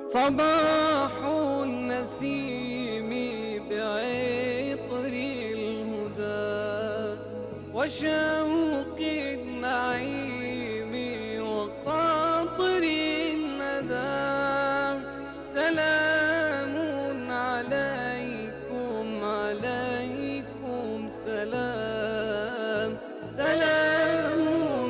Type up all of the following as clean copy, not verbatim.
صباح النسيم بعطر الهدى وشوق النعيم وقاطر الندى. سلام عليكم عليكم سلام، سلام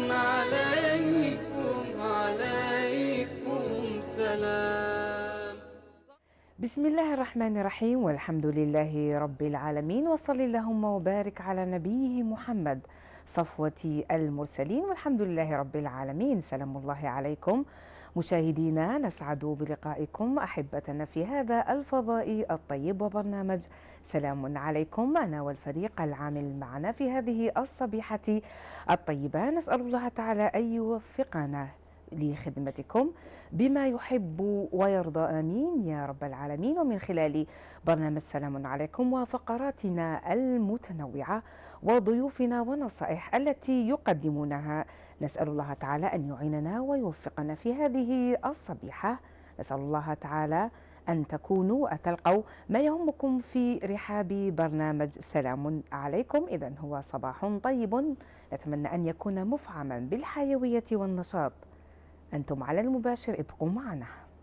عليكم عليكم سلام. بسم الله الرحمن الرحيم، والحمد لله رب العالمين، وصل اللهم وبارك على نبيه محمد صفوة المرسلين، والحمد لله رب العالمين. سلام الله عليكم مشاهدينا، نسعد بلقائكم أحبتنا في هذا الفضاء الطيب وبرنامج سلام عليكم، أنا والفريق العامل معنا في هذه الصبيحة الطيبة. نسأل الله تعالى أن يوفقنا لخدمتكم بما يحب ويرضى، آمين يا رب العالمين. ومن خلال برنامج سلام عليكم وفقراتنا المتنوعة وضيوفنا ونصائح التي يقدمونها، نسأل الله تعالى أن يعيننا ويوفقنا في هذه الصبيحة. نسأل الله تعالى أن تكونوا تلقوا ما يهمكم في رحاب برنامج سلام عليكم. إذن هو صباح طيب، نتمنى أن يكون مفعما بالحيوية والنشاط. أنتم على المباشر، ابقوا معنا.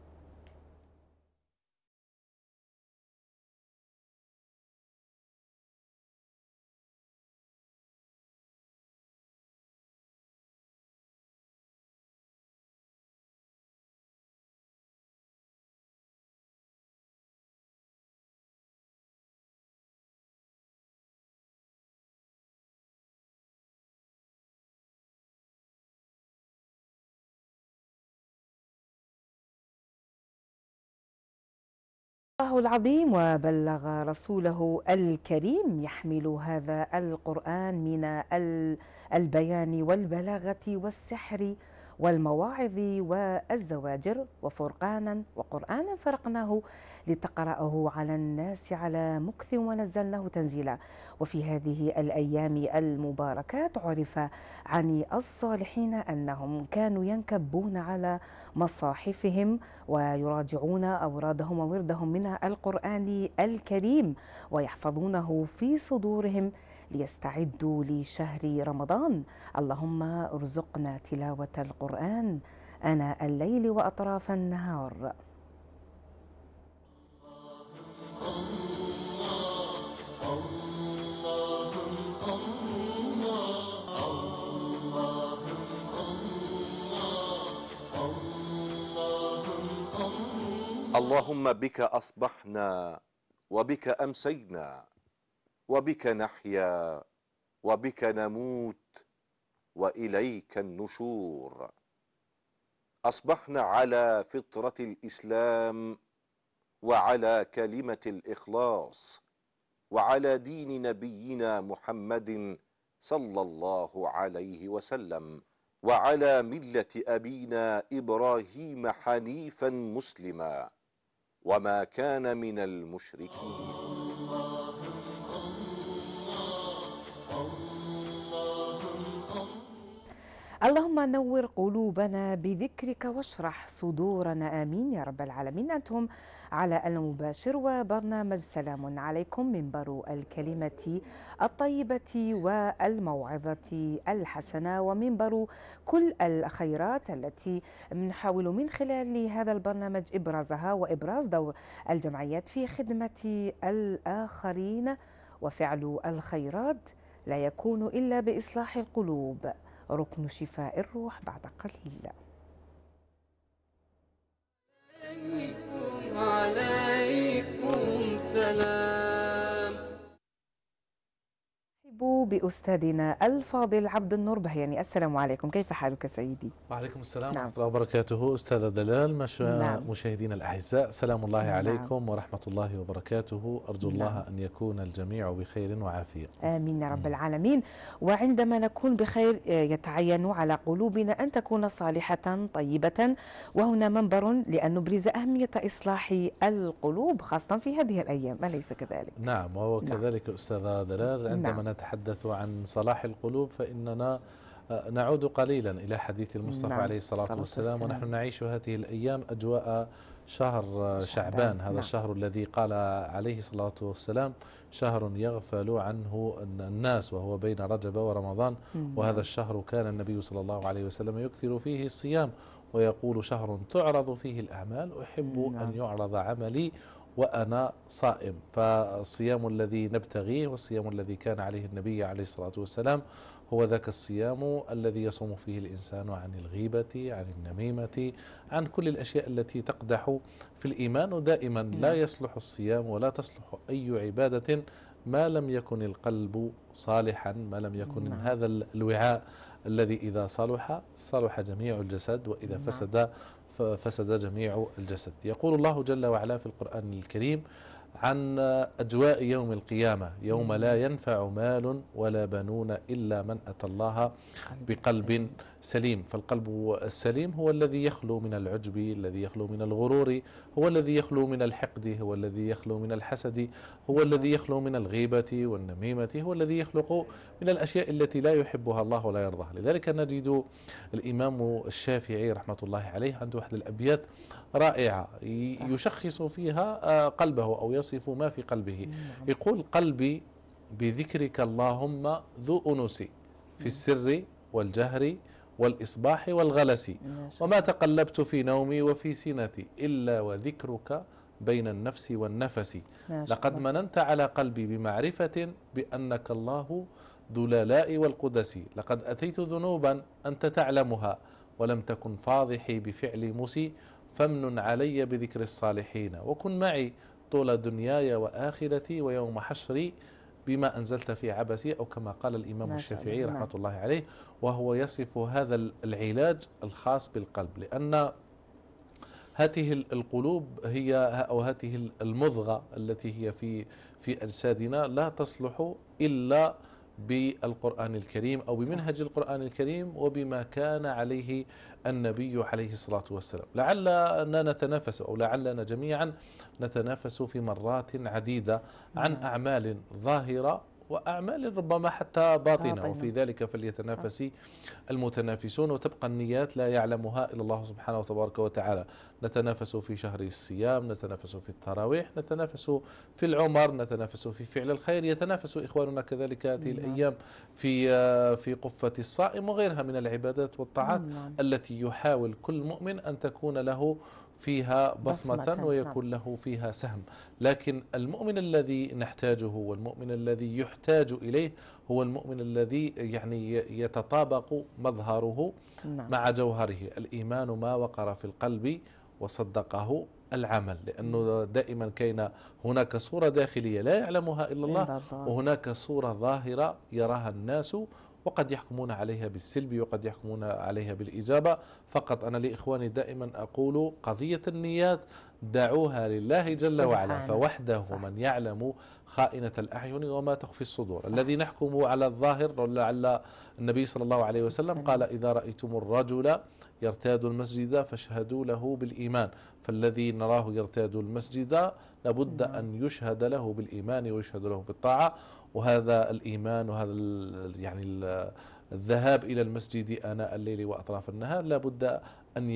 الله العظيم وبلغ رسوله الكريم، يحمل هذا القرآن من البيان والبلاغة والسحر والمواعظ والزواجر، وفرقانا وقرآنا فرقناه لتقرأه على الناس على مكث ونزلناه تنزيلا. وفي هذه الأيام المباركات عرف عن الصالحين أنهم كانوا ينكبون على مصاحفهم ويراجعون أورادهم ووردهم من القرآن الكريم ويحفظونه في صدورهم ليستعدوا لشهر رمضان. اللهم ارزقنا تلاوة القرآن آناء الليل وأطراف النهار. اللهم بك أصبحنا وبك أمسينا وبك نحيا وبك نموت وإليك النشور. أصبحنا على فطرة الإسلام وعلى كلمة الإخلاص وعلى دين نبينا محمد صلى الله عليه وسلم وعلى ملة أبينا إبراهيم حنيفا مسلما وما كان من المشركين. اللهم نور قلوبنا بذكرك واشرح صدورنا، آمين يا رب العالمين. أنتم على المباشر وبرنامج سلام عليكم، منبر الكلمة الطيبة والموعظة الحسنة، ومنبر كل الخيرات التي نحاول من خلال هذا البرنامج إبرازها وإبراز دور الجمعيات في خدمة الآخرين. وفعل الخيرات لا يكون إلا بإصلاح القلوب، ركن شفاء الروح بعد قليل. عليكم عليكم سلام. بأستاذنا الفاضل عبد النور بهياني. السلام عليكم، كيف حالك سيدي؟ وعليكم السلام نعم. ورحمة الله وبركاته. أستاذ دلال، نعم. مشاهدينا الأعزاء، سلام الله نعم. عليكم ورحمة الله وبركاته. أرجو نعم. الله أن يكون الجميع بخير وعافية، آمين يا رب العالمين. وعندما نكون بخير يتعين على قلوبنا أن تكون صالحة طيبة، وهنا منبر لأن نبرز أهمية إصلاح القلوب خاصة في هذه الأيام، أليس كذلك؟ نعم، وهو كذلك أستاذ دلال. عندما نتحدث عن صلاح القلوب فإننا نعود قليلا إلى حديث المصطفى عليه الصلاة والسلام، ونحن نعيش هذه الأيام أجواء شهر شعبان، هذا نعم. الشهر الذي قال عليه الصلاة والسلام شهر يغفل عنه الناس، وهو بين رجب ورمضان. وهذا الشهر كان النبي صلى الله عليه وسلم يكثر فيه الصيام، ويقول شهر تعرض فيه الأعمال، أحب أن يعرض عملي وأنا صائم. فالصيام الذي نبتغيه والصيام الذي كان عليه النبي عليه الصلاة والسلام هو ذاك الصيام الذي يصوم فيه الإنسان عن الغيبة، عن النميمة، عن كل الأشياء التي تقدح في الإيمان. ودائما لا يصلح الصيام ولا تصلح أي عبادة ما لم يكن القلب صالحا، ما لم يكن هذا الوعاء الذي إذا صلح جميع الجسد، وإذا فسد جميع الجسد. يقول الله جل وعلا في القرآن الكريم عن أجواء يوم القيامة: يوم لا ينفع مال ولا بنون إلا من أتى الله بقلب سليم. فالقلب السليم هو الذي يخلو من العجب، الذي يخلو من الغرور، هو الذي يخلو من الحقد، هو الذي يخلو من الحسد، هو الذي يخلو من الغيبة والنميمة، هو الذي يخلق من الأشياء التي لا يحبها الله ولا يرضاها. لذلك نجد الإمام الشافعي رحمة الله عليه عنده واحد الأبيات رائعة يشخص فيها قلبه أو يصف ما في قلبه. يقول: قلبي بذكرك اللهم ذو أنس في السر والجهر والإصباح والغلس، وما تقلبت في نومي وفي سنتي إلا وذكرك بين النفس والنفس. لقد مننت على قلبي بمعرفة بأنك الله ذو الآلاء والقدس. لقد أتيت ذنوبا أنت تعلمها ولم تكن فاضحي بفعل مسيء، فامنن علي بذكر الصالحين وكن معي طول دنياي وآخرتي ويوم حشري بما أنزلت في عبسي، أو كما قال الإمام الشافعي رحمة الله عليه. وهو يصف هذا العلاج الخاص بالقلب، لأن هذه القلوب هي أو هذه المضغة التي هي في أجسادنا لا تصلح إلا بالقرآن الكريم أو بمنهج القرآن الكريم وبما كان عليه النبي عليه الصلاة والسلام. لعلنا نتنافس أو لعلنا جميعا نتنافس في مرات عديدة عن أعمال ظاهرة وأعمال ربما حتى باطنة، وفي ذلك فليتنافس المتنافسون. وتبقى النيات لا يعلمها إلا الله سبحانه وتبارك وتعالى. نتنافس في شهر الصيام، نتنافس في التراويح، نتنافس في العمر، نتنافس في فعل الخير، يتنافس إخواننا كذلك هذه الأيام في قفة الصائم وغيرها من العبادات والطاعات التي يحاول كل مؤمن أن تكون له فيها بصمة ويكون له فيها سهم. لكن المؤمن الذي نحتاجه والمؤمن الذي يحتاج إليه هو المؤمن الذي يعني يتطابق مظهره مع جوهره. الإيمان ما وقر في القلب وصدقه العمل، لأنه دائما كان هناك صورة داخلية لا يعلمها إلا الله، وهناك صورة ظاهرة يراها الناس وقد يحكمون عليها بالسلب وقد يحكمون عليها بالإجابة. فقط أنا لإخواني دائما أقول: قضية النيات دعوها لله جل وعلا، فوحده من يعلم خائنة الأعين وما تخفي الصدور. الذي نحكم على الظاهر، لعل النبي صلى الله عليه وسلم قال: إذا رأيتم الرجل يرتاد المسجد فاشهدوا له بالإيمان. فالذي نراه يرتاد المسجد لابد أن يشهد له بالإيمان ويشهد له بالطاعة. وهذا الإيمان وهذا يعني الذهاب إلى المسجد آناء الليل وأطراف النهار لابد أن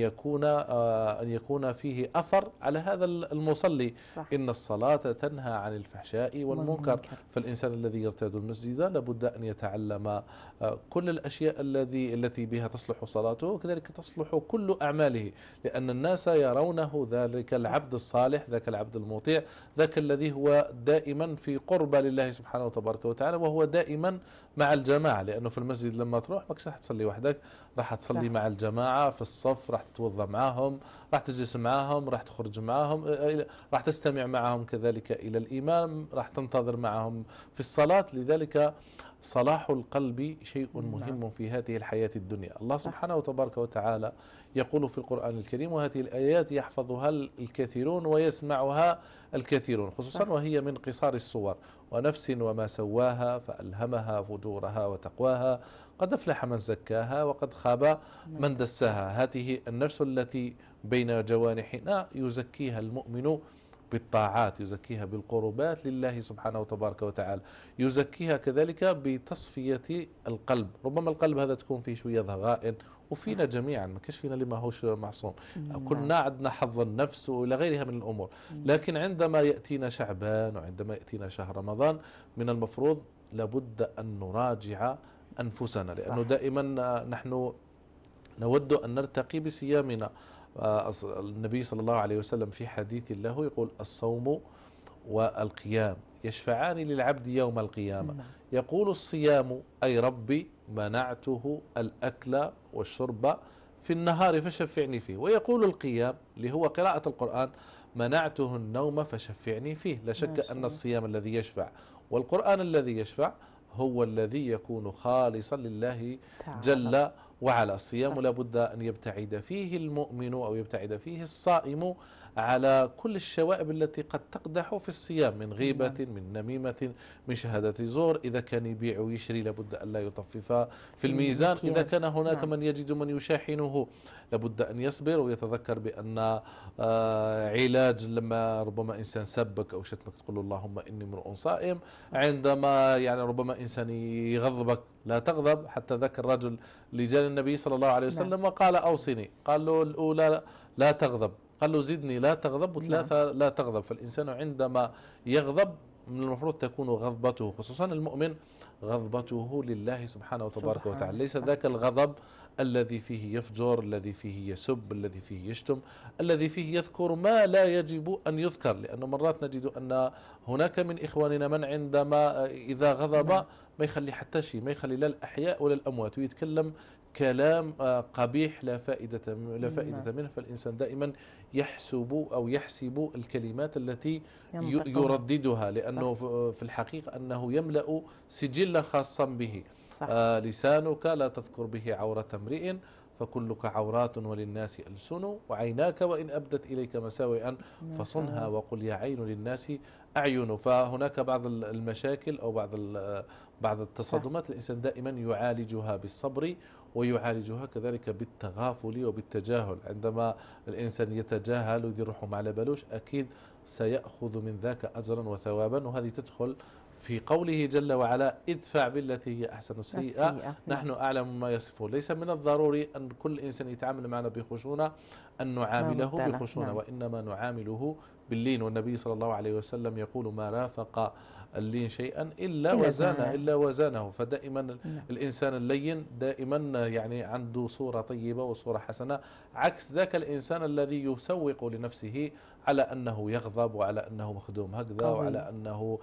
يكون فيه أثر على هذا المصلي. إن الصلاة تنهى عن الفحشاء والمنكر. فالإنسان الذي يرتاد المسجد لابد أن يتعلم كل الأشياء التي بها تصلح صلاته، وكذلك تصلح كل أعماله، لأن الناس يرونه ذلك العبد الصالح، ذاك العبد المطيع، ذاك الذي هو دائما في قربة لله سبحانه وتبارك وتعالى، وهو دائما مع الجماعة. لأنه في المسجد لما تروح ماكش راح تصلي وحدك، راح تصلي مع الجماعة في الصف، راح تتوضا معهم، راح تجلس معهم، راح تخرج معهم، راح تستمع معهم كذلك إلى الإمام، راح تنتظر معهم في الصلاة. لذلك صلاح القلب شيء مهم في هذه الحياة الدنيا. الله سبحانه وتبارك وتعالى يقول في القرآن الكريم: وهذه الآيات يحفظها الكثيرون ويسمعها الكثيرون، خصوصا وهي من قصار الصور: ونفس وما سواها فألهمها فجورها وتقواها، قد أفلح من زكاها وقد خاب من دساها. هذه النفس التي بين جوانحنا يزكيها المؤمن بالطاعات، يزكيها بالقربات لله سبحانه وتبارك وتعالى، يزكيها كذلك بتصفية القلب. ربما القلب هذا تكون فيه شوية ضغائن وفينا جميعا، ما كاش فينا اللي ما هوش معصوم، نعم. كلنا عندنا حظ النفس وإلى غيرها من الأمور. لكن عندما يأتينا شعبان وعندما يأتينا شهر رمضان من المفروض لابد أن نراجع أنفسنا، لأنه صح. دائما نحن نود أن نرتقي بصيامنا. النبي صلى الله عليه وسلم في حديث له يقول: الصوم والقيام يشفعان للعبد يوم القيامة. نعم. يقول: الصيام أي ربي منعته الأكل والشرب في النهار فشفعني فيه. ويقول: القيام اللي هو قراءة القرآن منعته النوم فشفعني فيه. لا ما شك شاء أن الله. الصيام الذي يشفع والقرآن الذي يشفع هو الذي يكون خالصا لله تعالى. جل وعلا. الصيام صح. لابد أن يبتعد فيه المؤمن أو يبتعد فيه الصائم على كل الشوائب التي قد تقدح في الصيام من غيبة، من نميمة، من شهادة زور. إذا كان يبيع ويشري لابد أن لا يطفف في الميزان. المكيال. إذا كان هناك نعم. من يجد من يشاحنه لابد أن يصبر ويتذكر بأن علاج لما ربما إنسان سبك أو شتمك تقول له: اللهم إني امرؤ صائم. عندما يعني ربما إنسان يغضبك لا تغضب. حتى ذاك الرجل اللي جاء النبي صلى الله عليه وسلم وقال: أوصني. قال له: الأولى لا تغضب، قال له: زدني لا تغضب، وثلاثة لا تغضب. فالإنسان عندما يغضب من المفروض تكون غضبته، خصوصا المؤمن، غضبته لله سبحانه وتبارك وتعالى. ليس ذاك الغضب الذي فيه يفجر، الذي فيه يسب، الذي فيه يشتم، الذي فيه يذكر ما لا يجب أن يذكر. لأنه مرات نجد أن هناك من إخواننا من عندما إذا غضب ما يخلي حتى شيء، ما يخلي لا الأحياء ولا الأموات، ويتكلم كلام قبيح لا فائدة منه. فالإنسان دائما يحسب أو يحسب الكلمات التي يرددها، لأنه في الحقيقة أنه يملأ سجلا خاصا به. لسانك لا تذكر به عورة امرئ فكلك عورات وللناس ألسن، وعيناك وإن أبدت إليك مساوئا فصنها وقل يا عين للناس أعين. فهناك بعض المشاكل أو بعض التصادمات الإنسان دائما يعالجها بالصبر، ويعالجها كذلك بالتغافل وبالتجاهل. عندما الإنسان يتجاهل ويدير روحه مع بالوش أكيد سيأخذ من ذاك أجرا وثوابا. وهذه تدخل في قوله جل وعلا: ادفع بالتي هي أحسن السيئة نحن أعلم ما يصفون. ليس من الضروري أن كل إنسان يتعامل معنا بخشونة أن نعامله بخشونة، وإنما نعامله باللين. والنبي صلى الله عليه وسلم يقول: ما رافق اللين شيئا إلا وزانه. فدائما الإنسان اللين دائما يعني عنده صورة طيبة وصورة حسنة، عكس ذاك الإنسان الذي يسوق لنفسه على أنه يغضب وعلى أنه مخدوم هكذا وعلى أنه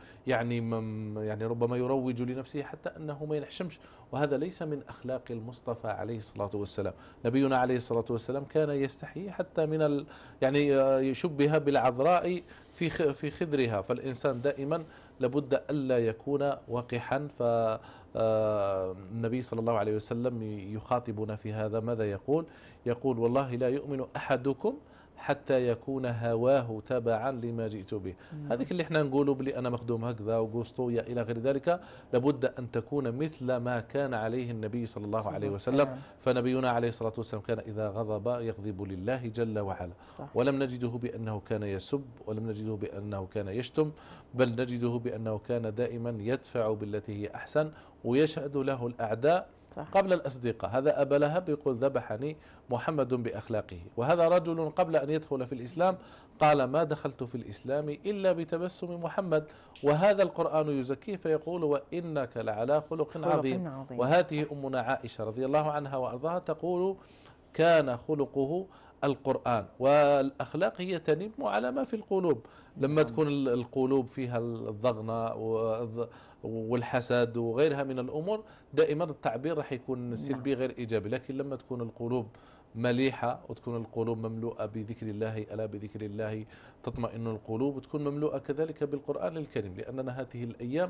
يعني ربما يروج لنفسه حتى أنه ما ينحشمش. وهذا ليس من أخلاق المصطفى عليه الصلاة والسلام. نبينا عليه الصلاة والسلام كان يستحي حتى من يعني يشبه بالعذراء في خدرها. فالإنسان دائما لابد ألا يكون وقحا. فالنبي صلى الله عليه وسلم يخاطبنا في هذا ماذا يقول؟ يقول: والله لا يؤمن أحدكم حتى يكون هواه تبعا لما جئت به. هذيك اللي احنا نقوله بلي أنا مخدوم هكذا وقوسطوية إلى غير ذلك، لابد أن تكون مثل ما كان عليه النبي صلى الله عليه وسلم. فنبينا عليه الصلاة والسلام كان إذا غضب يغضب لله جل وعلا. ولم نجده بأنه كان يسب، ولم نجده بأنه كان يشتم، بل نجده بأنه كان دائما يدفع بالتي هي أحسن، ويشهد له الأعداء قبل الأصدقاء. هذا أبا لهب يقول: ذبحني محمد بأخلاقه. وهذا رجل قبل أن يدخل في الإسلام قال: ما دخلت في الإسلام إلا بتبسم محمد. وهذا القرآن يزكيه فيقول: وإنك لعلى خلق عظيم. وهذه أمنا عائشة رضي الله عنها وأرضاها تقول: كان خلقه القرآن. والأخلاق هي تنم على ما في القلوب. لما تكون القلوب فيها الضغنة والحسد وغيرها من الأمور دائما التعبير راح يكون سلبي غير إيجابي. لكن لما تكون القلوب مليحة وتكون القلوب مملوءة بذكر الله، ألا بذكر الله تطمئن القلوب، وتكون مملوءة كذلك بالقرآن الكريم. لأننا هذه الأيام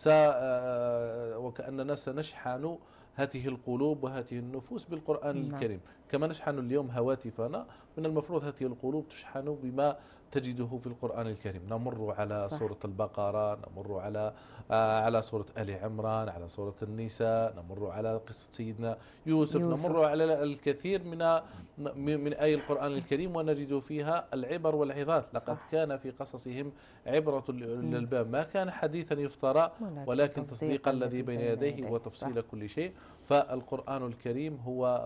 وكأننا سنشحن هذه القلوب وهذه النفوس بالقرآن الكريم. كما نشحن اليوم هواتفنا، من المفروض هذه القلوب تشحن بما تجده في القرآن الكريم. نمر على صح. سورة البقرة، نمر على سورة آل عمران، على سورة النساء، نمر على قصة سيدنا يوسف. نمر على الكثير من آي القرآن الكريم ونجد فيها العبر والعظات. لقد صح. كان في قصصهم عبرة للباب، ما كان حديثا يفترى ولكن تصديق الذي بين يديه وتفصيل كل شيء. فالقرآن الكريم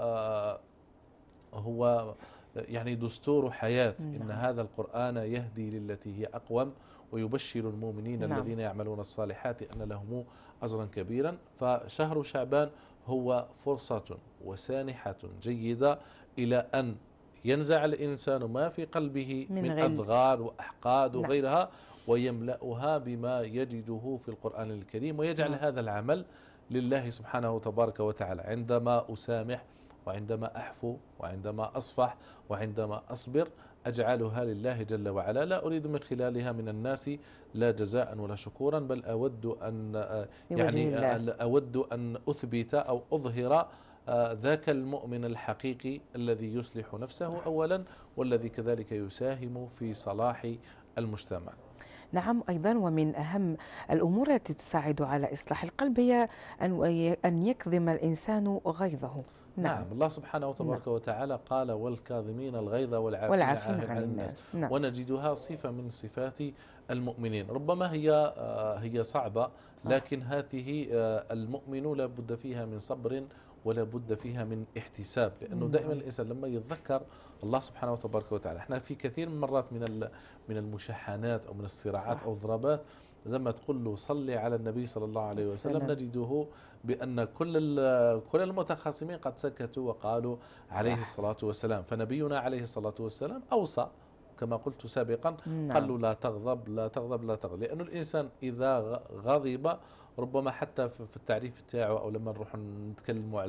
هو يعني دستور حياة. إن هذا القرآن يهدي للتي هي أقوم ويبشر المؤمنين الذين يعملون الصالحات أن لهم أجرا كبيرا. فشهر شعبان هو فرصة وسانحة جيدة إلى أن ينزع الإنسان ما في قلبه من أضغار وأحقاد وغيرها، ويملأها بما يجده في القرآن الكريم، ويجعل هذا العمل لله سبحانه تبارك وتعالى. عندما أسامح وعندما أحفو وعندما أصفح وعندما أصبر أجعلها لله جل وعلا، لا أريد من خلالها من الناس لا جزاء ولا شكورا، بل أود أن أثبت أو أظهر ذاك المؤمن الحقيقي الذي يصلح نفسه أولا، والذي كذلك يساهم في صلاح المجتمع. نعم، أيضا ومن أهم الأمور التي تساعد على إصلاح القلب هي أن يكظم الإنسان غيظه. نعم. الله سبحانه وتبارك وتعالى قال: والكاظمين الغيظ والعافين عن الناس. ونجدها صفة من صفات المؤمنين. ربما هي صعبة، لكن هذه المؤمن لا بد فيها من صبر ولا بد فيها من احتساب، لأنه دائما الإنسان لما يتذكر الله سبحانه وتبارك وتعالى. احنا في كثير من مرات من المشاحنات أو من الصراعات أو الضربات، لما تقول له صلي على النبي صلى الله عليه وسلم نجده بأن كل المتخاصمين قد سكتوا وقالوا عليه الصلاة والسلام. فنبينا عليه الصلاة والسلام أوصى كما قلت سابقا، قال له لا تغضب لا تغضب لا تغضب، لأنه الإنسان إذا غضب ربما حتى في التعريف تاعه أو لما نروح نتكلموا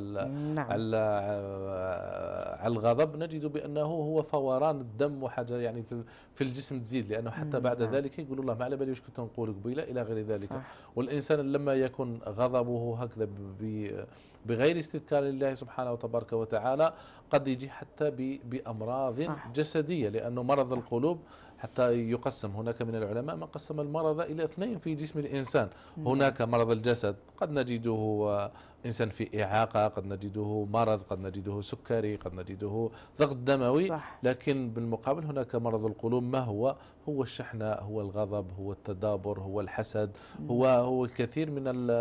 على الغضب نجد بأنه هو فوران الدم وحاجة يعني في الجسم تزيد، لأنه حتى بعد ذلك يقول الله ما على بالي واش كنت نقول قبيله إلى غير ذلك. والإنسان لما يكون غضبه هكذا بغير استذكار الله سبحانه وتبارك وتعالى قد يجي حتى بأمراض جسدية، لأنه مرض القلوب حتى يقسم. هناك من العلماء من قسم المرض إلى اثنين في جسم الإنسان. هناك مرض الجسد، قد نجده إنسان في إعاقة، قد نجده مرض، قد نجده سكري، قد نجده ضغط دموي. لكن بالمقابل هناك مرض القلوب. ما هو الشحناء، هو الغضب، هو التدابر، هو الحسد، هو الكثير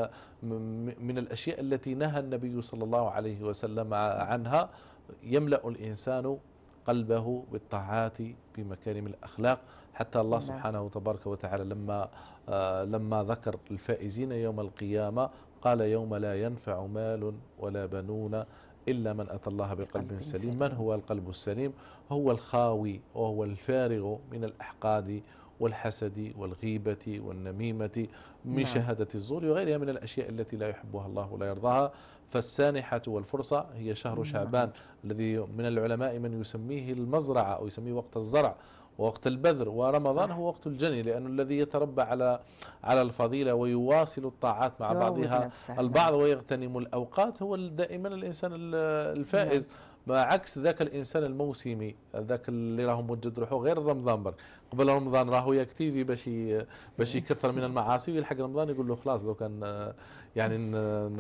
من الأشياء التي نهى النبي صلى الله عليه وسلم عنها. يملأ الإنسان قلبه بالطاعات بمكارم الأخلاق، حتى الله سبحانه تبارك وتعالى لما ذكر الفائزين يوم القيامة قال: يوم لا ينفع مال ولا بنون إلا من أتى الله بقلب سليم. من هو القلب السليم؟ هو الخاوي وهو الفارغ من الأحقاد والحسد والغيبة والنميمة من شهادة الزور وغيرها من الأشياء التي لا يحبها الله ولا يرضاها. فالسانحة والفرصة هي شهر شعبان، الذي من العلماء من يسميه المزرعة أو يسميه وقت الزرع ووقت البذر، ورمضان هو وقت الجني، لأنه الذي يتربى على الفضيلة ويواصل الطاعات مع بعضها البعض ويغتنم الأوقات هو دائما الإنسان الفائز. مع عكس ذاك الإنسان الموسمي، ذاك اللي راهو موجد روحه غير رمضان برك. قبل رمضان راهو يكتيفي باش يكثر من المعاصي، ويلحق رمضان يقول له خلاص لو كان يعني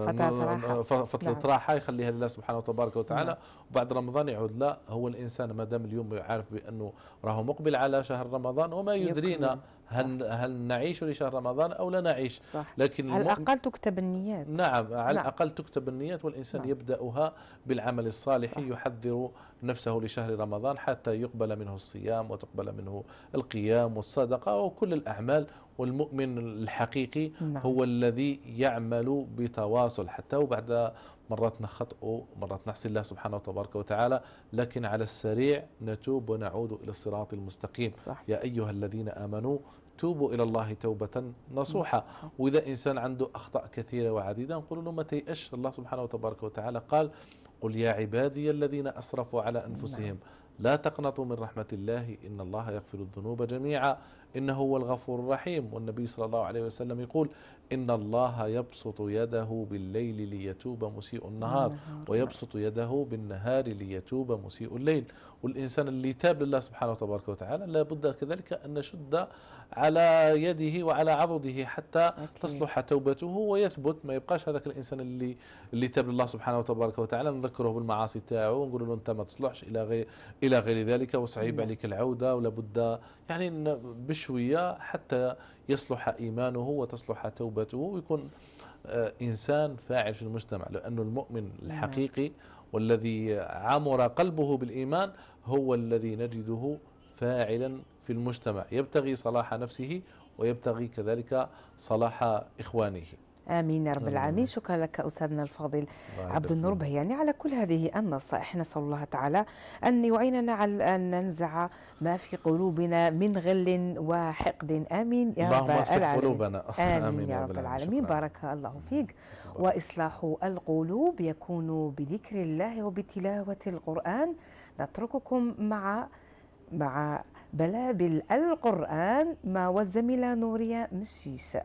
فترة راحة يخليها لله سبحانه وتبارك وتعالى، وبعد رمضان يعود. لا، هو الإنسان ما دام اليوم عارف بأنه راهو مقبل على شهر رمضان، وما يدرينا هل نعيش لشهر رمضان أو لا نعيش. لكن على الأقل تكتب النيات. نعم، على الأقل تكتب النيات، والإنسان يبدأها بالعمل الصالح. يحذر نفسه لشهر رمضان حتى يقبل منه الصيام وتقبل منه القيام والصدقة وكل الأعمال. والمؤمن الحقيقي هو الذي يعمل بتواصل، حتى وبعد مرات نخطئ مرات نعصي الله سبحانه وتبارك وتعالى، لكن على السريع نتوب ونعود إلى الصراط المستقيم. يا أيها الذين آمنوا توبوا إلى الله توبة نصوحة. وإذا إنسان عنده أخطاء كثيرة وعديدة نقول له ما تيأش. الله سبحانه وتبارك وتعالى قال: قل يا عبادي الذين أسرفوا على أنفسهم لا تقنطوا من رحمة الله إن الله يغفر الذنوب جميعا إنه هو الغفور الرحيم. والنبي صلى الله عليه وسلم يقول إن الله يبسط يده بالليل ليتوب مسيء النهار ويبسط يده بالنهار ليتوب مسيء الليل. والإنسان اللي تاب لله سبحانه وتبارك وتعالى لابد كذلك أن نشد على يده وعلى عضده حتى تصلح توبته ويثبت، ما يبقاش هذاك الإنسان اللي تاب لله سبحانه وتبارك وتعالى نذكره بالمعاصي تاعه ونقول له أنت ما تصلحش إلى غير ذلك وصعيب عليك العودة، ولابد يعني بشوية حتى يصلح إيمانه وتصلح توبته ويكون إنسان فاعل في المجتمع. لأن المؤمن الحقيقي والذي عمر قلبه بالإيمان هو الذي نجده فاعلا في المجتمع، يبتغي صلاح نفسه ويبتغي كذلك صلاح إخوانه. آمين يا رب العالمين. شكرا لك أستاذنا الفاضل عبد النور بهياني على كل هذه النصائح. نسأل الله تعالى أن يعيننا على أن ننزع ما في قلوبنا من غل وحقد. آمين يا رب العالمين. آمين يا رب العالمين. بارك الله فيك. وإصلاح القلوب يكون بذكر الله وبتلاوة القرآن. نترككم مع بلابل القرآن مع والزميلة نورية مشيش.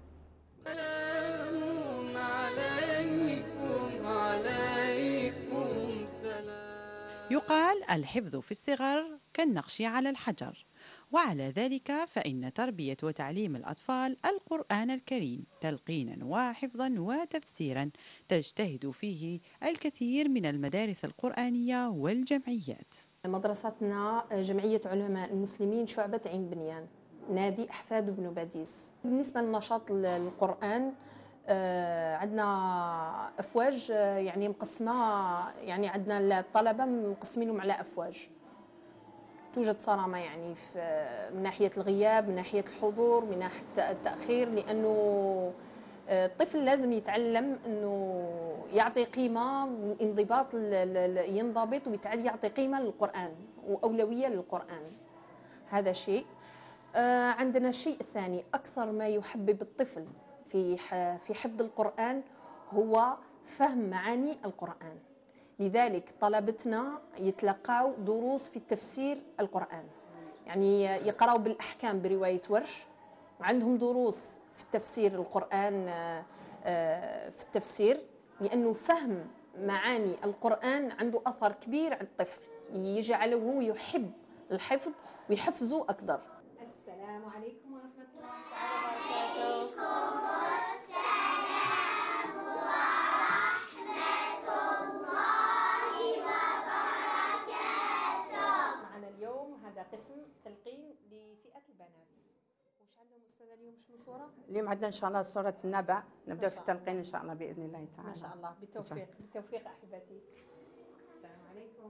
يقال الحفظ في الصغر كالنقش على الحجر، وعلى ذلك فإن تربية وتعليم الأطفال القرآن الكريم تلقينا وحفظا وتفسيرا تجتهد فيه الكثير من المدارس القرآنية والجمعيات. مدرستنا جمعية علماء المسلمين شعبة عين بنيان، نادي أحفاد بن باديس. بالنسبة لنشاط القرآن عندنا أفواج يعني مقسمة، يعني عندنا الطلبة مقسمينهم على أفواج. توجد صرامة يعني من ناحية الغياب، من ناحية الحضور، من ناحية التأخير، لأنه الطفل لازم يتعلم أنه يعطي قيمة والانضباط، ينضبط ويتعلم يعطي قيمة للقرآن وأولوية للقرآن. هذا شيء. عندنا الشيء الثاني، أكثر ما يحبب الطفل في حفظ القرآن هو فهم معاني القرآن. لذلك طلبتنا يتلقوا دروس في التفسير القرآن، يعني يقرأوا بالأحكام برواية ورش، وعندهم دروس في التفسير القرآن في التفسير، لأنه فهم معاني القرآن عنده أثر كبير على الطفل يجعله يحب الحفظ ويحفظه أكثر. السلام عليكم ورحمة الله تعالى وبركاته. قسم تلقين لفئة البنات. وش عندهم أستاذة اليوم؟ مش من صورة؟ اليوم عندنا إن شاء الله صورة النبأ، نبدأ في التلقين إن شاء الله بإذن الله تعالى. ما شاء الله، بالتوفيق بالتوفيق أحبتي. السلام عليكم.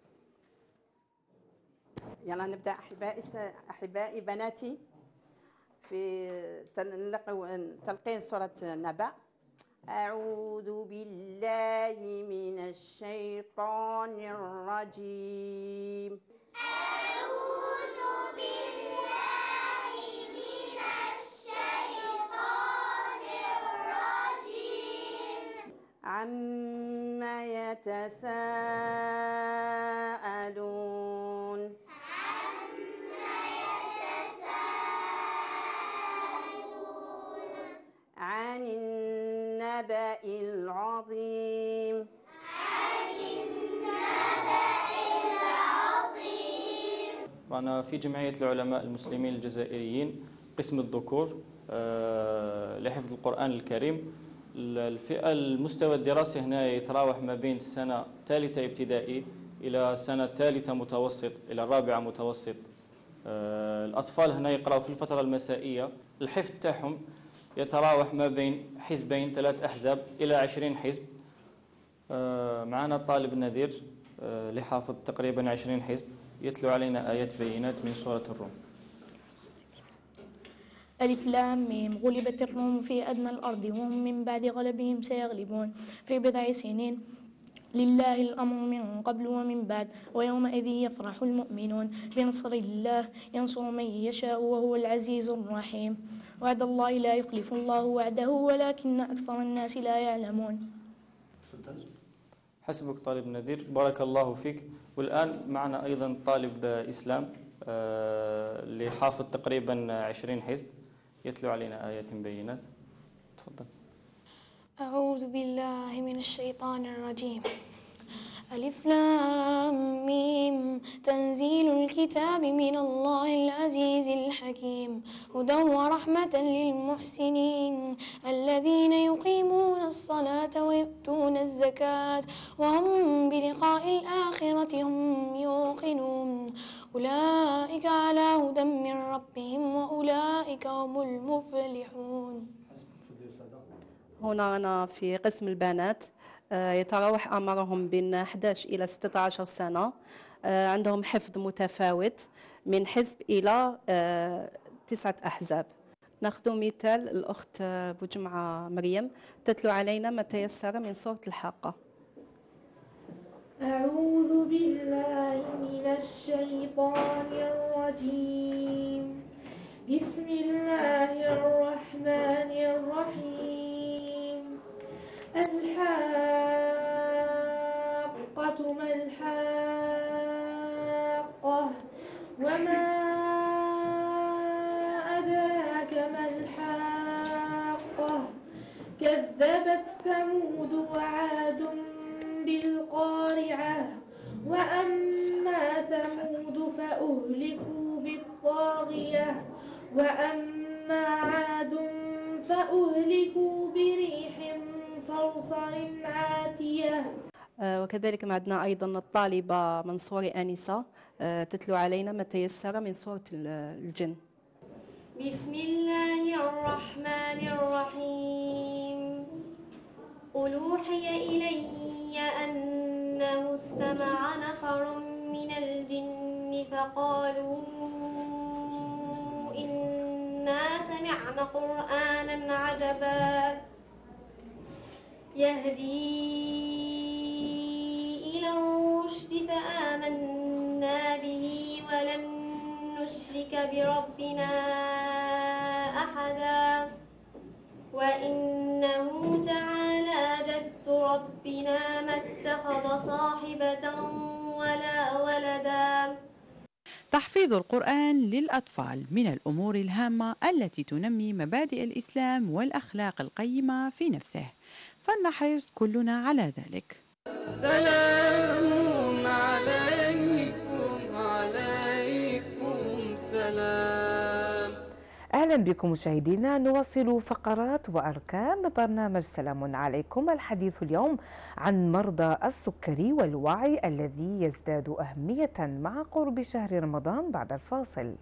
يلا نبدأ أحبائي بناتي في تلقين صورة النبأ. أعوذ بالله من الشيطان الرجيم. أعوذ بالله من الشيطان الرجيم. عما يتساءلون. عن النبأ العظيم. أنا في جمعية العلماء المسلمين الجزائريين قسم الذكور لحفظ القرآن الكريم. الفئة المستوى الدراسي هنا يتراوح ما بين السنة ثالثة ابتدائي إلى سنة ثالثة متوسط إلى الرابعة متوسط. الأطفال هنا يقرأوا في الفترة المسائية. الحفظ تاعهم يتراوح ما بين حزبين 3 أحزاب إلى 20 حزب. معنا الطالب النذير لحافظ تقريبا 20 حزب يتلو علينا آيات بينات من سورة الروم. ألف لام ميم غلبت الروم في أدنى الأرض وهم من بعد غلبهم سيغلبون في بضع سنين لله الأمر من قبل ومن بعد ويومئذ يفرح المؤمنون بنصر الله ينصر من يشاء وهو العزيز الرحيم. وعد الله لا يخلف الله وعده ولكن أكثر الناس لا يعلمون. حسبك طالب نذير، بارك الله فيك. والآن معنا أيضا طالب إسلام اللي حافظ تقريبا 20 حزب، يتلو علينا آيات بينات. تفضل. أعوذ بالله من الشيطان الرجيم. ألف لام ميم تنزيل الكتاب من الله العزيز الحكيم هدى ورحمة للمحسنين الذين يقيمون الصلاة ويؤتون الزكاة وهم بلقاء الآخرة هم يوقنون أولئك على هدى من ربهم وأولئك هم المفلحون. هنا أنا في قسم البنات، يتراوح أعمارهم بين 11 إلى 16 سنة، عندهم حفظ متفاوت من حزب إلى 9 أحزاب. ناخذ مثال الأخت بوجمعة مريم تتلو علينا ما تيسر من سورة الحاقة. أعوذ بالله من الشيطان الرجيم. بسم الله الرحمن الرحيم. الحاقة ما الحاقة وما أدراك ما الحاقة كذبت ثمود وعاد بالقارعة وأما ثمود فأهلكوا بالطاغية وأما عاد فأهلكوا بريح صرصر عاتية. وكذلك معنا أيضا الطالبة منصور أنسة تتلو علينا ما تيسر من سورة الجن. بسم الله الرحمن الرحيم. قل أوحي إلي أنه استمع نفر من الجن فقالوا إنا سمعنا قرآنا عجبا يهدي إلى الرشد فآمنا به ولن نشرك بربنا أحدا وإنه تعالى جد ربنا ما اتخذ صاحبة ولا ولدا. تحفيظ القرآن للأطفال من الأمور الهامة التي تنمي مبادئ الإسلام والأخلاق القيمة في نفسه، فلنحرص كلنا على ذلك. سلام عليكم عليكم سلام. أهلا بكم مشاهدينا، نواصل فقرات وأركان برنامج سلام عليكم. الحديث اليوم عن مرضى السكري والوعي الذي يزداد أهمية مع قرب شهر رمضان بعد الفاصل.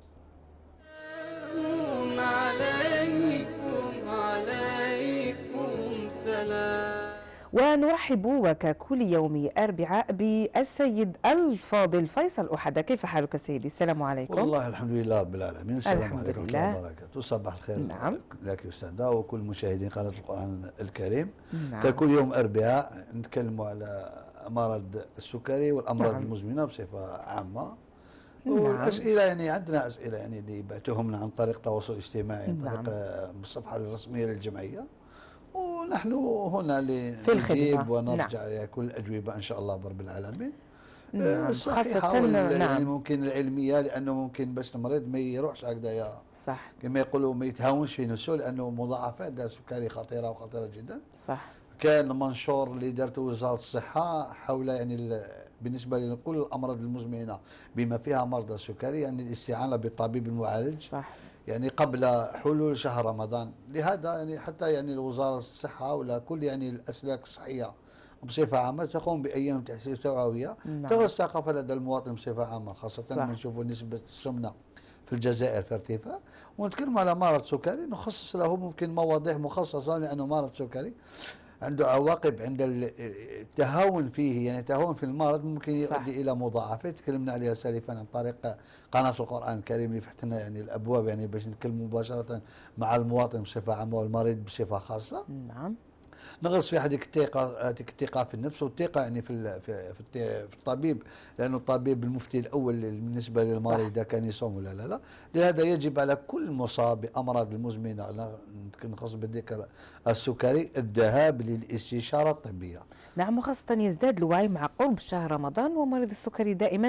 سلام عليكم عليكم سلام. ونرحب وككل يوم أربعاء بالسيد الفاضل فيصل أحدة. كيف حالك سيدي؟ السلام عليكم. والله الحمد لله رب العالمين. السلام الحمد عليكم ورحمة لله. الله وبركاته. صباح الخير. نعم. لك أستاذة وكل مشاهدين قناة القرآن الكريم. نعم. ككل يوم أربعاء نتكلموا على مرض السكري والأمراض نعم. المزمنة بصفة عامة. نعم. والأسئلة يعني عندنا أسئلة يعني اللي بعتوهم لنا عن طريق التواصل الاجتماعي عن نعم. طريق الصفحة الرسمية للجمعية، ونحن هنا في الخدمة. لنجيب ونرجع نعم. إلى كل الأجوبة إن شاء الله برب العالمين. نعم. الصحيحة خاصة يعني نعم. ممكن العلمية، لأنه ممكن بس المريض ما يروحش هكذا صح كما يقولوا ما يتهاونش في نفسه، لأنه مضاعفات السكري خطيرة وخطيرة جدا. صح. كان منشور اللي دارته وزارة الصحة حول يعني بالنسبة لكل الأمراض المزمنة بما فيها مرضى السكري، يعني الاستعانة بالطبيب المعالج صح. يعني قبل حلول شهر رمضان. لهذا يعني حتى يعني وزارة الصحة ولا كل يعني الأسلاك الصحية بصفة عامة تقوم بأيام تحسيس توعوية نعم. تغرس ثقافة لدى المواطن بصفة عامة، خاصة صح. لما نشوفوا نسبة السمنة في الجزائر في ارتفاع، ونتكلم على مرض سكري نخصص له ممكن مواضيع مخصصة، لأنه مرض سكري عنده عواقب عند التهاون فيه، يعني التهاون في المرض ممكن يؤدي إلى مضاعفات تكلمنا عليها سالفا عن طريق قناة القرآن الكريم اللي فتحت لنا يعني الأبواب يعني باش نتكلم مباشرة مع المواطن بصفة عامة والمريض بصفة خاصة. نعم. نغص في هذيك الثقه، هذيك الثقه في النفس، والثقه يعني في الطبيب، لانه الطبيب المفتي الاول بالنسبه للمريض اذا كان يصوم ولا لا. لهذا يجب على كل مصاب بامراض المزمنه، نخص بالذكر السكري، الذهاب للاستشاره الطبيه. نعم، وخاصة يزداد الوعي مع قرب شهر رمضان، ومريض السكري دائما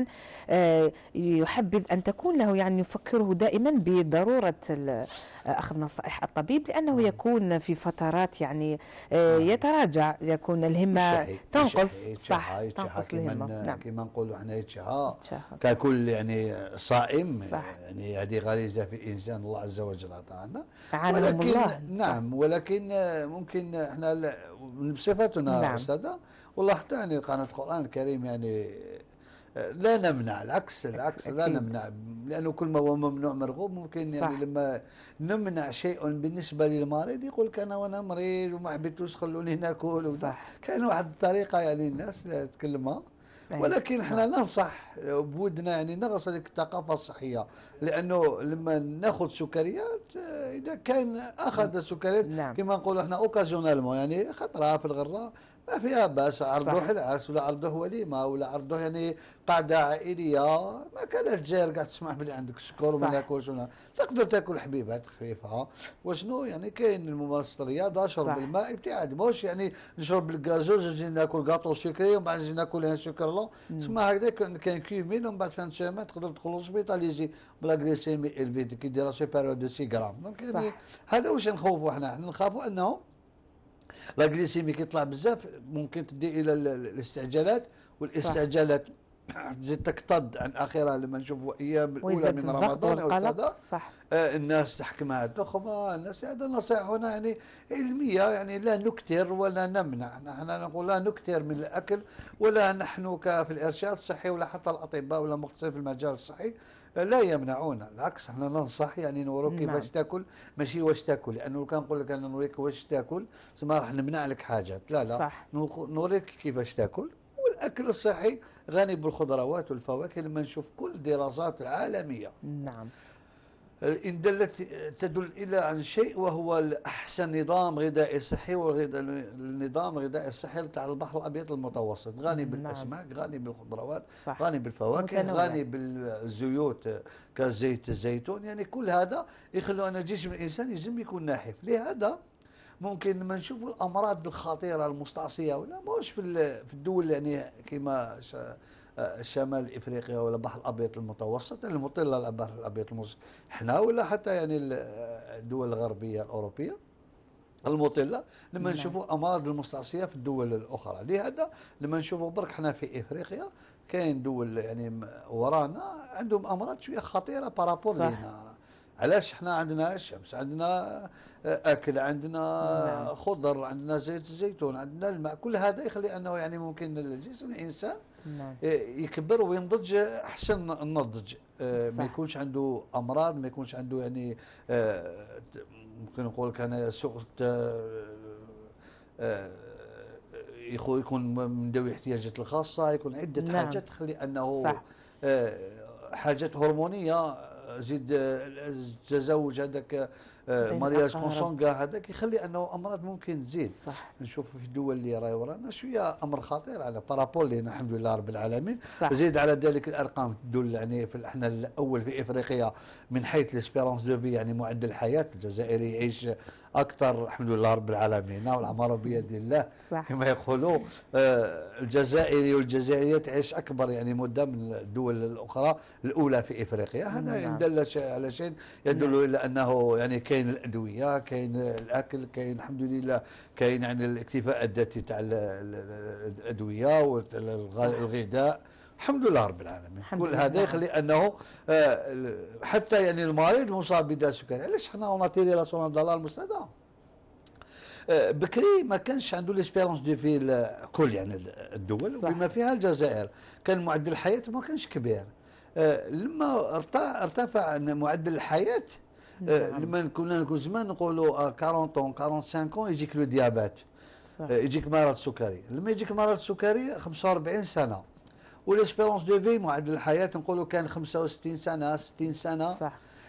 يحبذ أن تكون له، يعني يفكره دائما بضرورة أخذ نصائح الطبيب، لأنه يكون في فترات يعني يتراجع، يكون الهمة تنقص. صح، تنقص الهمة. نعم. كما نقولوا احنا يتشهى ككل يعني صائم. يعني هذه غريزة في الإنسان الله عز وجل أعطانا، ولكن نعم، ولكن ممكن احنا بصفتنا أستاذة والله حتى يعني قناة القرآن الكريم يعني لا نمنع، العكس لا نمنع، لأنه كل ما هو ممنوع مرغوب. ممكن يعني لما نمنع شيء بالنسبة للمريض يقول لك أنا وأنا مريض وما حبيتوش خلوني ناكل. كان واحد الطريقة يعني الناس تتكلمها، ولكن احنا ننصح بودنا يعني نغرس هذيك الثقافه الصحيه، لانه لما ناخذ سكريات اذا كان اخذ السكريات كما نقولوا احنا اوكازيونالمون، يعني خطره في الغره ما فيها باس، عرضوه العرس ولا عرضوه وليمه ولا عرضوه يعني قعده عائليه، ما كان الجزائر قاعد تسمح بلي عندك السكر وما ناكلش، تقدر تاكل حبيبات خفيفه وشنو يعني. كاين ممارسه الرياضه، شرب الماء، ابتعاد، ماهوش يعني نشرب الغازوز نجي ناكل غاطو سكري ومن بعد نجي ناكل ان سكر لون، تسمى هكذا كان كيمين، ومن بعد فان سيمان تقدر تدخل للسبيطار يجي بلا غليسيمي الفي كي دير راسي باريود دو 6 غرام. دونك يعني هذا واش نخوفوا احنا نخافوا انه لا غليسيمي كيطلع بزاف ممكن تدي الى الاستعجالات، والاستعجالات تزيد تكتض عن اخرها. لما نشوفوا ايام الاولى من رمضان يا استاذه الناس تحكم على الدخمه، الناس هذا نصائح هنا يعني علميه، يعني لا نكثر ولا نمنع. نحن نقول لا نكثر من الاكل، ولا نحن في الارشاد الصحي ولا حتى الاطباء ولا مختصين في المجال الصحي لا يمنعون، العكس احنا ننصح يعني نوروك كيفاش تاكل، ماشي واش تاكل، لانه كان نقول لك انا نوريك واش تاكل ثم راح نمنع لك حاجات، لا نوريك كيفاش تاكل. والاكل الصحي غني بالخضروات والفواكه، لما نشوف كل الدراسات العالميه نعم إن دلت تدل إلى عن شيء، وهو الأحسن نظام غذائي صحي، والنظام الغذائي الصحي تاع البحر الأبيض المتوسط، غني بالأسماك، غني بالخضروات، غني بالفواكه، غني بالزيوت كزيت الزيتون. يعني كل هذا يخلو أن جسم الإنسان يلزم يكون ناحف. لهذا ممكن لما نشوفوا الأمراض الخطيرة المستعصية ولا ماهوش في الدول يعني كما شمال افريقيا ولا البحر الابيض المتوسط المطله على البحر الابيض المتوسط احنا، ولا حتى يعني الدول الغربيه الاوروبيه المطله، لما نشوفوا امراض المستعصيه في الدول الاخرى. لهذا لما نشوفوا برك احنا في افريقيا كاين دول يعني ورانا عندهم امراض شويه خطيره بارابور لينا. علاش احنا عندنا الشمس، عندنا اكل، عندنا خضر، عندنا زيت الزيتون، عندنا الماء، كل هذا يخلي انه يعني ممكن الجسم الانسان يكبر وينضج احسن النضج، ما يكونش عنده امراض، ما يكونش عنده يعني ممكن نقول لك انا سوء يكون من ذوي الاحتياجات الخاصه، يكون عده حاجات تخلي انه حاجات هرمونيه، زيد التزوج هذاك مارياج كونسونغا هذاك يخلي انه امراض ممكن تزيد. نشوف في الدول اللي راهي ورانا شويه امر خطير على بارابول لنا الحمد لله رب العالمين. زيد على ذلك الارقام تدل يعني احنا الاول في افريقيا من حيث الاسبيرونس دو في، يعني معدل الحياه الجزائري يعيش اكثر الحمد لله رب العالمين، والعمار بيد الله كما يقولوا. الجزائري والجزائريه تعيش اكبر يعني مده من الدول الاخرى الاولى في افريقيا. هذا ان دل على شيء يدل الى انه يعني كاين الادويه، كاين الاكل، كاين الحمد لله كاين يعني الاكتفاء الذاتي تاع الادويه والغذاء الحمد لله رب العالمين. كل هذا يخلي انه حتى يعني المريض المصاب بداء السكري، علاش حنا ونطيري لا سون ضلال المستدام بكري ما كانش عنده ليسبيرونس دو في كل يعني الدول وبما فيها الجزائر، كان معدل الحياه ما كانش كبير. لما ارتفع معدل الحياه لما كنا نكون زمان نقولوا 40 طون 45 طون يجيك لو ديابات، يجيك مرض سكري. لما يجيك مرض سكري 45 سنه، والاسبيرونس دو في معدل الحياه نقولوا كان 65 سنه 60 سنه.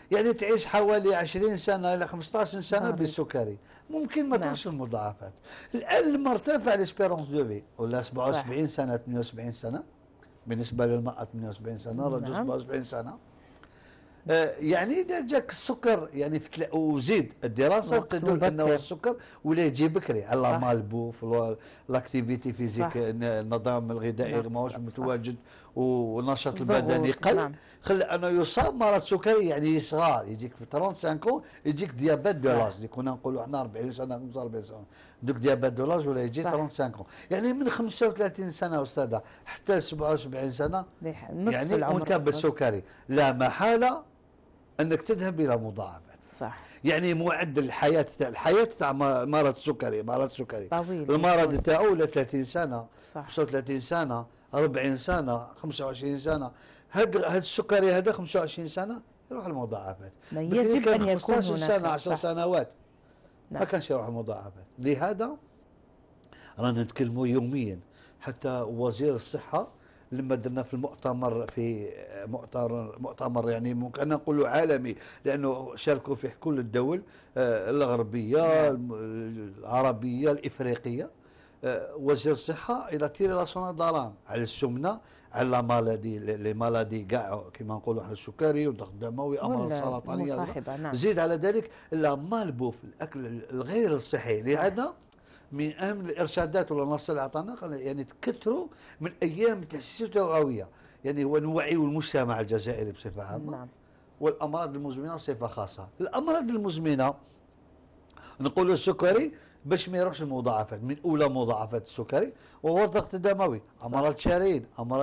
يعني تعيش حوالي 20 سنة إلى 15 سنة بارد. بالسكري، ممكن ما نعم. توصل المضاعفات. الآن لما ارتفع الاسبيرونس دو في ولا 77 سنة 78 سنة بالنسبة للمرأة 78 سنة، الرجل نعم. 77 سنه، يعني إذا جاك السكر يعني وزيد الدراسة وقت تدل أنه مبكر. السكر ولا يجي بكري على صح. مال بوف لاكتيفيتي فيزيك، صح. النظام الغذائي نعم، ماهوش صح. متواجد والنشاط الضغوط، البدني قل، نعم. خلى أنه يصاب مرض سكري يعني صغار، يجيك في 35 يجيك ديابات دو لاج اللي كنا نقولوا احنا 40 سنة 45 سنة، دوك ديابات دو لاج ولا يجي صح. 35 يعني من 35 سنة أستاذة حتى 77 سنة نصف يعني العمر وانت بالسكري لا محالة انك تذهب الى مضاعفات. صح. يعني معدل الحياه تاع مرض السكري، طويل. المرض تاعو ل 30 سنه، صح. 35 سنه، 40 سنه، 25 سنه، هاد السكري هذا 25 سنه يروح المضاعفات. ما بكري يجب كان أن يكون 15 هناك. سنه 10 صح. سنوات نعم. ما كانش يروح المضاعفات. لهذا رانا نتكلموا يوميا، حتى وزير الصحه لما درنا في المؤتمر، في مؤتمر يعني ممكن نقولوا عالمي لانه شاركوا فيه كل الدول الغربيه العربيه الافريقيه، وزير الصحه الى تيري لا سونادالان على السمنه، على مالادي لي مالادي كاع كما نقولوا احنا السكري والضغط الدموي امراض سرطانيه. نعم. زيد على ذلك لا مالبوف الاكل الغير الصحي. لهذا من اهم الارشادات ولا النص اللي اعطانا يعني تكثروا من ايام التحسيس التوعويه، يعني ونوعيوا المجتمع الجزائري بصفه عامه. نعم. والامراض المزمنه بصفه خاصه. الامراض المزمنه نقولوا السكري باش ما يروحش المضاعفات، من اولى مضاعفات السكري وهو الضغط الدموي، امراض شرايين،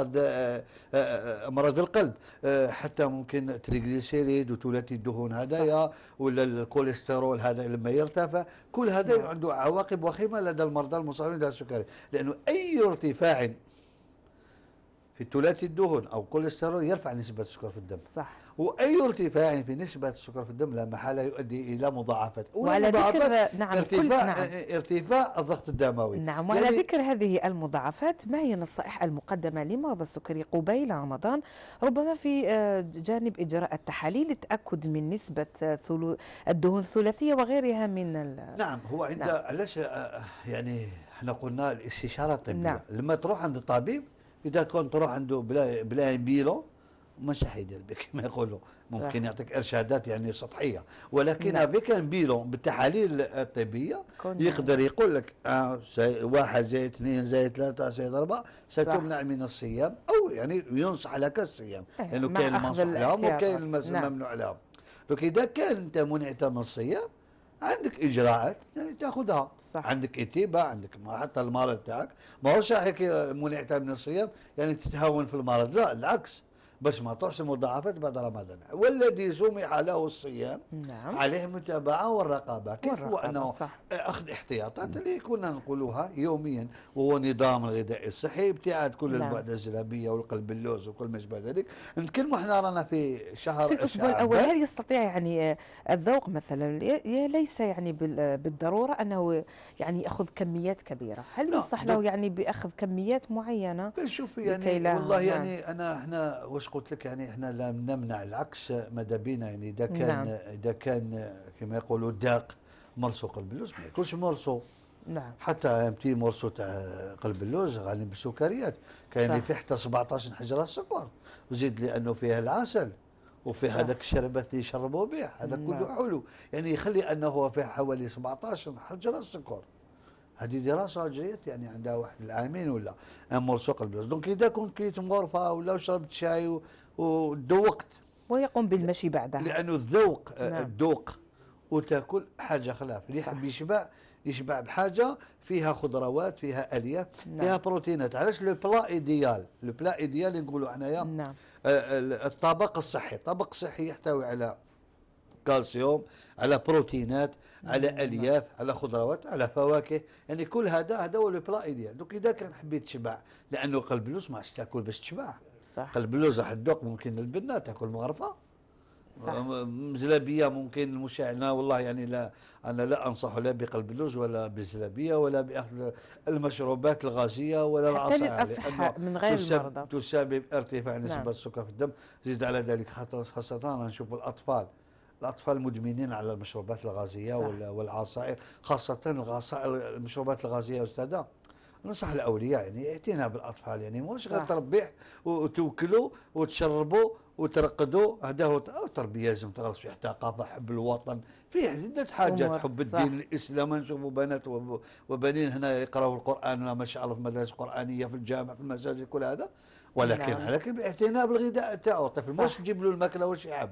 امراض القلب، حتى ممكن تريغليسيريد وثلاثي الدهون هدايا ولا الكوليسترول هذا لما يرتفع، كل هذا عنده عواقب وخيمه لدى المرضى المصابين بالسكري، لانه اي ارتفاع في ثلاثي الدهون او الكوليسترول يرفع نسبه السكر في الدم. صح. واي ارتفاع في نسبه السكر في الدم لا محاله يؤدي الى مضاعفات. وعلى ذكر نعم ارتفاع الضغط الدموي. نعم. وعلى يعني ذكر هذه المضاعفات، ما هي النصائح المقدمه لمرضى السكري قبيل رمضان، ربما في جانب اجراء التحاليل للتاكد من نسبه الدهون الثلاثيه وغيرها من نعم. هو عند نعم. علاش يعني احنا قلنا الاستشاره الطبيه. نعم. لما تروح عند الطبيب اذا كنت تروح عنده بلا بيلو مش حيدير بك كما يقولوا، ممكن صح. يعطيك ارشادات يعني سطحيه، ولكن نعم. بك بيلو بالتحاليل الطبيه يقدر يقول لك 1 زائد 2 زائد 3 زائد 4 ستمنع من الصيام، او يعني ينصح لك الصيام، لانه يعني كاين المنصوح لهم وكاين الممنوع لهم. لك اذا كان انت منعت من الصيام عندك اجراءات يعني تاخذها. صح. عندك اتباع، عندك حتى المرض تاعك ماهوش هيك منعت من الصيام يعني تتهاون في المرض، لا العكس، باش ما تروحش المضاعفات بعد رمضان. والذي سمح له الصيام نعم. عليه المتابعه والرقابه. كيف هو انه صح. اخذ احتياطات اللي كنا نقولوها يوميا، وهو نظام الغذائي الصحي، ابتعاد كل البعد الزلابيه والقلب اللوز وكل ما شابه ذلك. نتكلموا احنا رانا في شهر في الاسبوع الاول، هل يستطيع يعني الذوق مثلا ليس يعني بالضروره انه يعني ياخذ كميات كبيره، هل ينصح له يعني باخذ كميات معينه؟ شوف يعني والله يعني احنا واش قلت لك، يعني احنا لا نمنع، العكس ماذا بينا يعني اذا كان نعم. اذا كان كما يقولوا داق مرسو قلب اللوز ما ياكلش مرسو. نعم. حتى امتي مرسو تاع قلب اللوز غني بالسكريات، كاين اللي فيه حتى 17 حجره سكر، وزيد لانه فيها العسل وفيه هذاك الشربات اللي يشربوا به، هذا كله حلو، يعني يخلي انه فيه حوالي 17 حجره سكر. هذه دراسه جريت يعني عندها واحد العامين ولا مرسو قلب اللوز. دونك اذا كنت كليت مغرفه ولا شربت شاي وذوقت ويقوم بالمشي بعدها، لانه الذوق الذوق وتاكل حاجه خلاف، اللي يحب يشبع بحاجه فيها خضروات، فيها الياف، فيها بروتينات. علاش لو بلا ايديال، لو بلا ايديال نقولوا حنايا الطبق الصحي، الطبق الصحي يحتوي على كالسيوم، على بروتينات، على الياف، على خضروات، على فواكه، يعني كل هذا هو لو بلا ايديال. دوك اذا كان حبيت تشبع، لانه قلب اللوز ما عادش تاكل باش تشبع. صح. قلب اللوز راح تذوق، ممكن البنه تاكل مغرفه، مزلابيه ممكن المشاعنا، والله يعني لا انا لا انصح لا بقلب اللوز ولا بالزلابيه ولا باخذ المشروبات الغازيه ولا العصائر، للأصحاء من غير المرضى تسبب ارتفاع نسبه السكر في الدم. زيد على ذلك خاصه نشوف الاطفال الأطفال مدمنين على المشروبات الغازية والعصائر، خاصة المشروبات الغازية أستاذة. ننصح الأولياء يعني اعتناء بالأطفال، يعني مش غير تربيه وتوكلوا وتشربوا وترقدوا، هذا هو التربية. لازم تغرس فيه ثقافة، حب الوطن، في عدة حاجات، حب الدين، الإسلام. نشوفوا بنات وبنين هنا يقرأوا القرآن ما شاء الله في مدارس قرآنية، في الجامع، في المساجد، كل هذا، ولكن بالاعتناء بالغذاء تاعو. الطفل مش تجيب له الماكلة واش يحب.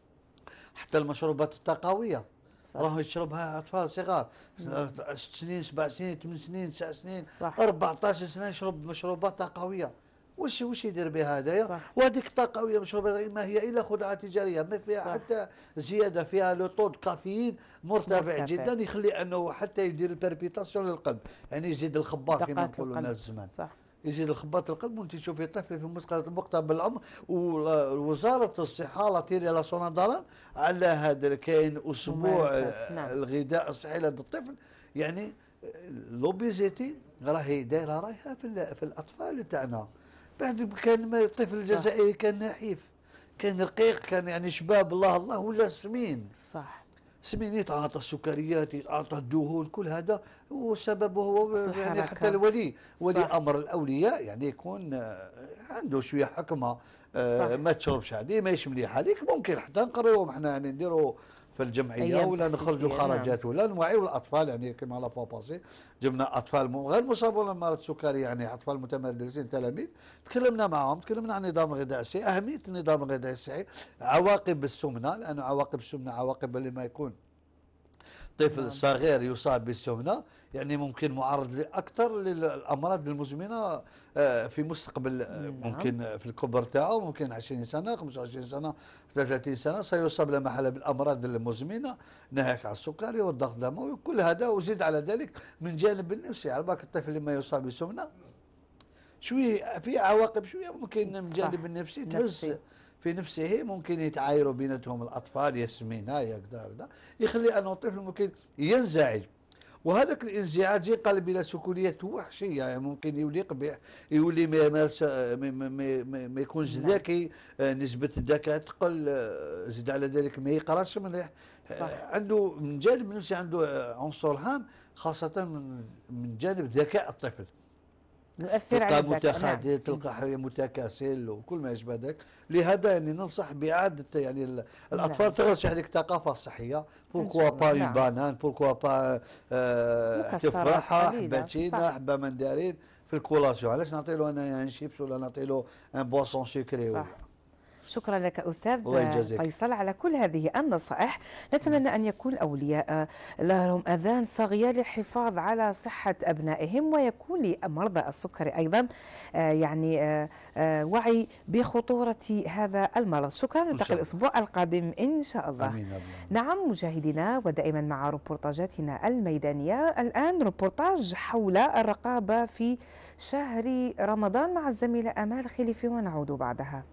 حتى المشروبات الطاقوية راهو يشربها أطفال صغار 6 سنين 7 سنين 8 سنين 9 سنين 14 سنة يشرب مشروبات طاقوية. وش يدير بها هذايا؟ وهذيك الطاقوية مشروبات ما هي إلا خدعة تجارية، ما فيها حتى زيادة، فيها لو طو كافيين مرتفع جدا، يخلي أنه حتى يدير البربيتاسيون للقلب، يعني يزيد الخباط كما نقولوا الناس زمان. يزيد الخباط القلب، وانت تشوفي طفل في مقتبل العمر. ووزاره الصحه لا تيري لا سونادالان على هذا، كاين اسبوع الغذاء الصحي لهذا الطفل. يعني لوبيزيتي راهي دايره رايها في الاطفال تاعنا. بعد كان الطفل الجزائري كان نحيف، كان رقيق، كان يعني شباب الله ولا سمين. سمين يتعاطى السكريات، يتعاطى الدهون، كل هذا وسببه هو يعني حتى ولي امر الاولياء يعني يكون عنده شويه حكمه. ما تشربش هذه ماهيش مليحه عليك. ممكن حتى نقريوهم احنا يعني نديروا في الجمعيه ولا نخرجوا خرجات ولا نوعيوا الاطفال، يعني كما لا فوا باسي جبنا اطفال غير مصابون بمرض السكري، يعني اطفال متمرسين تلاميذ، تكلمنا معهم، تكلمنا عن النظام الغذائي الصحي، اهميه النظام الغذائي الصحي، عواقب السمنه، لان عواقب السمنه عواقب لما يكون طفل صغير يصاب بالسمنه يعني ممكن معرض اكثر للامراض المزمنه في مستقبل. ممكن في الكبر تاعو ممكن 20 سنه 25 سنه 30 سنه سيصاب لا محاله بالامراض المزمنه، ناهيك على السكري والضغط الدموي وكل هذا. وزيد على ذلك من جانب النفسي، على بالك الطفل لما يصاب بالسمنه شويه في عواقب شويه ممكن من جانب النفسي تهز في نفسه، ممكن يتعايروا بيناتهم الأطفال يسمينا يكذا، يخلي أنه الطفل ممكن ينزعج، وهذاك الانزعاج ينقلب إلى سكونية وحشية. يعني ممكن يولي ما يمارس ما يكونش ذكي، نسبة الذكاء تقل، زيد على ذلك ما يقراش مليح. عنده من جانب النفسي عنده عنصر هام، خاصة من جانب ذكاء الطفل. تلقى متخاذل، تلقى متكاسل وكل ما يشبه ذلك. لهذا يعني ننصح بإعادة يعني الأطفال تغرس في هذيك الثقافة الصحية. بوركوا با اون بانان، بوركوا با تفاحة، حبتين، حبة مندرين في الكولاسيون. علاش نعطي له أنا شيبس ولا نعطي له ان بواسون سكري؟ شكرا لك أستاذ فيصل على كل هذه النصائح. نتمنى أن يكون الأولياء لهم أذان صاغية للحفاظ على صحة أبنائهم، ويكون لمرضى السكري أيضا يعني وعي بخطورة هذا المرض. شكرا، نلتقي الأسبوع القادم إن شاء الله. أمين. نعم مشاهدينا، ودائما مع روبورتاجاتنا الميدانية. الآن روبورتاج حول الرقابة في شهر رمضان مع الزميلة أمال خليفي، ونعود بعدها.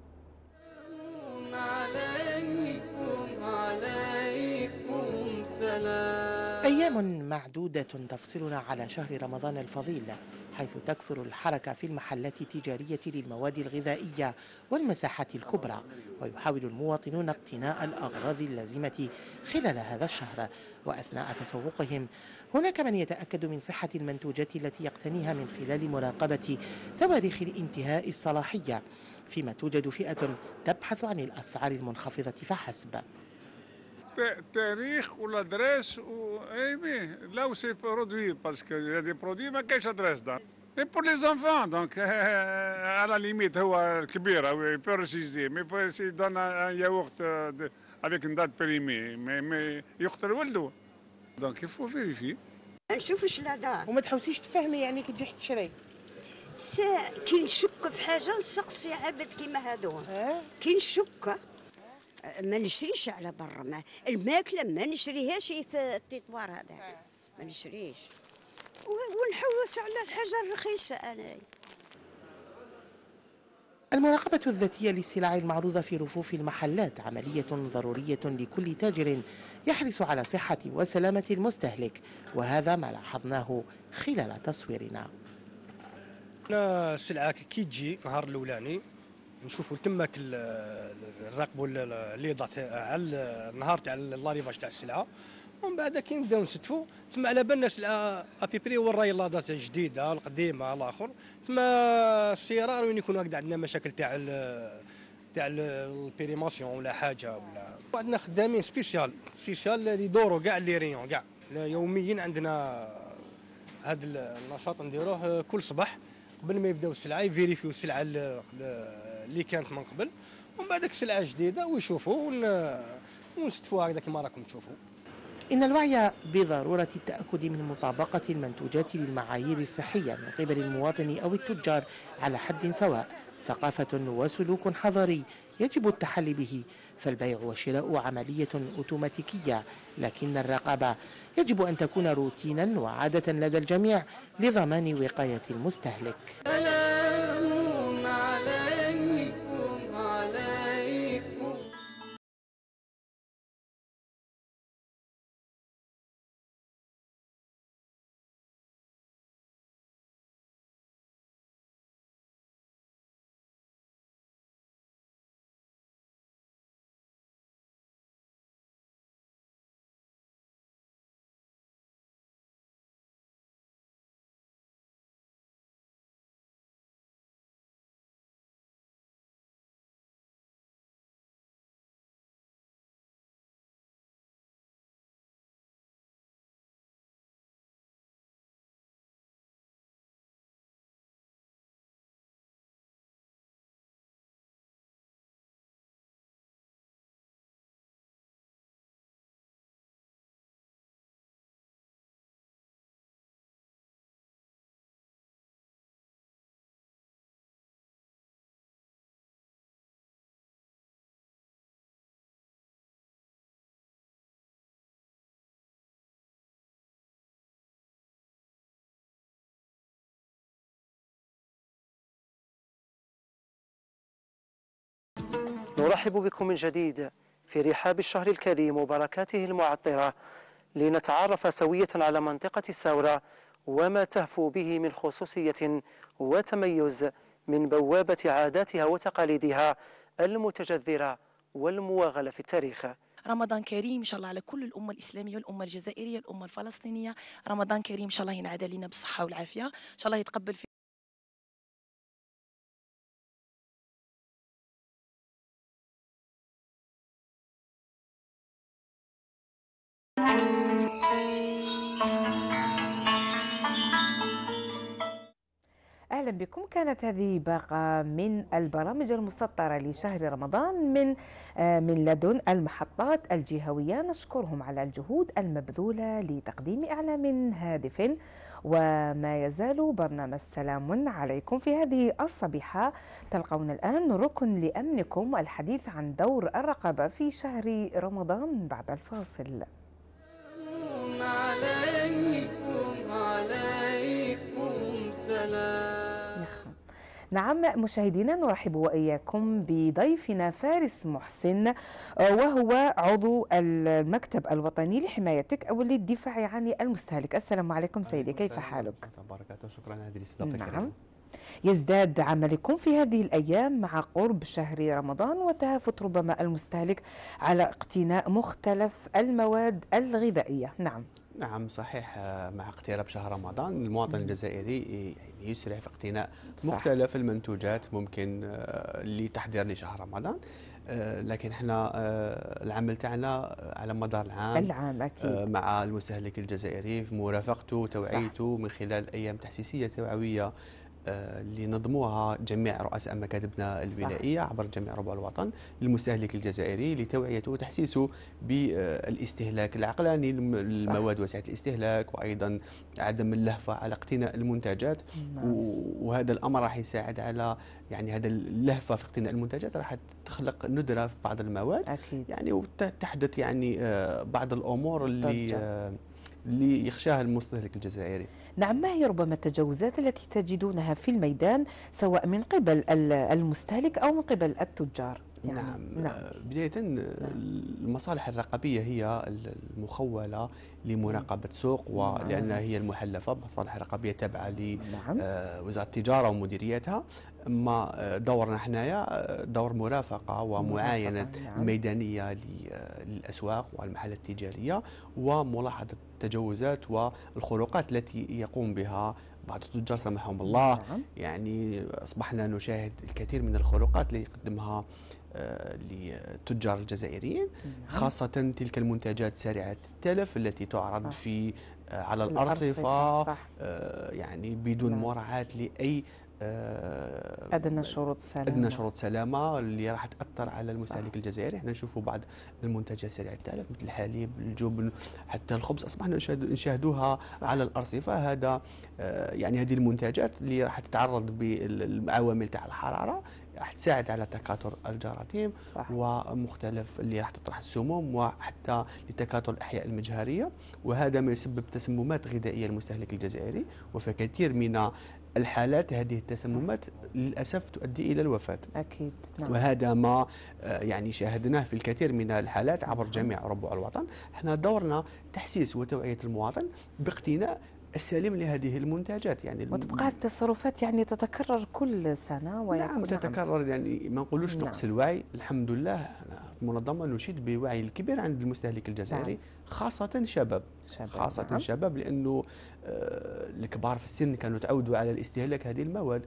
عليكم سلام. أيام معدودة تفصلنا على شهر رمضان الفضيل، حيث تكثر الحركة في المحلات التجارية للمواد الغذائية والمساحات الكبرى، ويحاول المواطنون اقتناء الأغراض اللازمة خلال هذا الشهر. وأثناء تسوقهم هناك من يتأكد من صحة المنتوجات التي يقتنيها من خلال مراقبة تواريخ الانتهاء الصلاحية، فيما توجد فئة تبحث عن الأسعار المنخفضة فحسب. تاريخ ولا دريس لا وسي برودوي باسكو هذي برودوي ما كاينش ادريس دا مي بور لي زانفون دونك على ليميت هو الكبير او بيرسيزي مي سي دون ان ياغورت افيك ان دات بريمي مي يقتل ولده دونك يفو فيريفي نشوف اش لا دار وما تحوسيش تفهمي يعني كي تجي تشري كي نشك في حاجه نسقسي عبد كيما هادو كي نشك ما نشريش على برا الماكله ما نشريهاش في التطوار هذا ما نشريش ونحوس على الحاجه الرخيصه. انا المراقبة الذاتية للسلع المعروضة في رفوف المحلات عملية ضرورية لكل تاجر يحرص على صحة وسلامة المستهلك، وهذا ما لاحظناه خلال تصويرنا. السلعة كي تجي نهار الأولاني نشوفوا تماك نراقبوا الليضه على النهار تاع اللاريفاج تاع السلعه، ومن بعد كي نبداو نستفوا تما على بالنا سلعه ابيبري وراي لاضات جديده القديمه الاخر، تما السيرار وين يكونوا هكذا عندنا مشاكل تاع البيريماسيون ولا حاجه، ولا عندنا خدامين سبيسيال اللي يدوروا كاع لي ريون كاع يوميا. عندنا هذا النشاط نديروه كل صباح قبل ما يبداو السلعه، يفيريفيو السلعه اللي كانت من قبل، ومن بعد السلعه جديده ويشوفوا ونستفوا هكذا كما راكم تشوفوا. إن الوعي بضرورة التأكد من مطابقة المنتوجات للمعايير الصحية من قبل المواطن أو التجار على حد سواء ثقافة وسلوك حضاري يجب التحلي به، فالبيع والشراء عملية أوتوماتيكية، لكن الرقابة يجب أن تكون روتينا وعادة لدى الجميع لضمان وقاية المستهلك. سلام عليكم عليكم. نرحب بكم من جديد في رحاب الشهر الكريم وبركاته المعطرة، لنتعرف سوية على منطقة الساورة وما تهفو به من خصوصية وتميز من بوابة عاداتها وتقاليدها المتجذرة والمواغلة في التاريخ. رمضان كريم إن شاء الله على كل الأمة الإسلامية والأمة الجزائرية والأمة الفلسطينية. رمضان كريم إن شاء الله ينعاد علينا بالصحة والعافية، إن شاء الله يتقبل في أهلا بكم. كانت هذه باقة من البرامج المسطرة لشهر رمضان من لدن المحطات الجهوية. نشكرهم على الجهود المبذولة لتقديم إعلام هادف، وما يزال برنامج سلام عليكم. في هذه الصبيحة تلقون الآن ركن لأمنكم الحديث عن دور الرقابة في شهر رمضان بعد الفاصل. عليكم سلام. نعم مشاهدينا، نرحب وإياكم بضيفنا فارس محسن، وهو عضو المكتب الوطني لحمايتك أو للدفاع عن المستهلك. السلام عليكم سيدي، كيف حالك؟ وبركاته. شكرا على هذه الاستضافة. نعم. يزداد عملكم في هذه الأيام مع قرب شهر رمضان وتهافت ربما المستهلك على اقتناء مختلف المواد الغذائية. نعم صحيح. مع اقتراب شهر رمضان المواطن الجزائري يسرع في اقتناء مختلف المنتوجات ممكن لتحضير لشهر رمضان، لكن احنا العمل تاعنا على مدار العام أكيد. مع المستهلك الجزائري في مرافقته وتوعيته من خلال أيام تحسيسية توعوية اللي نظموها جميع رؤساء مكاتبنا الولائية عبر جميع ربوع الوطن للمستهلك الجزائري لتوعيته وتحسيسه بالاستهلاك العقلاني للمواد واسعة الاستهلاك، وأيضا عدم اللهفة على اقتناء المنتجات. وهذا الأمر راح يساعد على يعني هذا اللهفة في اقتناء المنتجات راح تخلق ندرة في بعض المواد أكيد. يعني وتحدث يعني بعض الأمور اللي يخشاها المستهلك الجزائري. نعم، ما هي ربما التجاوزات التي تجدونها في الميدان سواء من قبل المستهلك أو من قبل التجار؟ يعني؟ نعم. بداية المصالح الرقابية هي المخولة لمراقبة سوق، ولأنها هي المحلفة بمصالح رقابية تابعة لوزارة التجارة ومديريتها. أما دورنا حنايا دور مرافقة ومعاينة ميدانية للأسواق والمحلات التجارية، وملاحظة التجاوزات والخروقات التي يقوم بها بعض التجار سمحهم الله. يعني أصبحنا نشاهد الكثير من الخروقات اللي يقدمها للتجار الجزائريين، خاصة تلك المنتجات سريعة التلف التي تعرض في على الأرصفة يعني بدون مراعاة لأي أدنى شروط سلامة اللي راح تأثر على المستهلك الجزائري. احنا نشوفوا بعض المنتجات سريعة التلف مثل الحليب، الجبن، حتى الخبز أصبحنا نشاهدوها على الأرصفة. هذا يعني هذه المنتجات اللي راح تتعرض بالعوامل تاع الحرارة راح تساعد على تكاثر الجراثيم ومختلف اللي راح تطرح السموم وحتى لتكاثر الأحياء المجهرية، وهذا ما يسبب تسممات غذائية للمستهلك الجزائري. وفي كثير من الحالات هذه التسممات للأسف تؤدي إلى الوفاة. أكيد. وهذا ما يعني شاهدناه في الكثير من الحالات عبر جميع ربوع الوطن. احنا دورنا تحسيس وتوعية المواطن باقتناء السليم لهذه المنتجات. يعني وتبقى التصرفات يعني تتكرر كل سنة. نعم تتكرر. يعني ما نقولوش نقص الوعي. الحمد لله المنظمة نشيد بوعي الكبير عند المستهلك الجزائري، خاصة الشباب. خاصة الشباب، لأنه الكبار في السن كانوا تعودوا على الاستهلاك هذه المواد.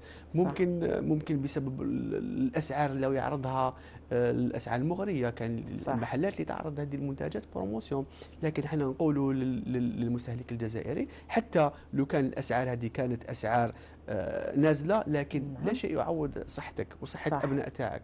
ممكن بسبب الأسعار اللي يعرضها الأسعار المغرية، كان المحلات اللي تعرض هذه المنتجات بروموسيون. لكن احنا نقولوا للمستهلك الجزائري حتى لو كان الأسعار هذه كانت أسعار نازلة، لكن لا شيء يعوض صحتك وصحة أبناء تاعك.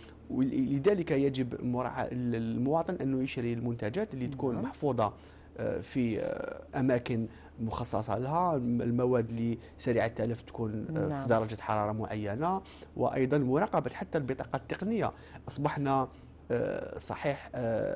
ولذلك يجب مراعاة المواطن أنه يشتري المنتجات اللي تكون محفوظة في أماكن مخصصة لها، المواد اللي سريعة التلف تكون في درجة حرارة معينة، وأيضا مراقبة حتى البطاقة التقنية. أصبحنا صحيح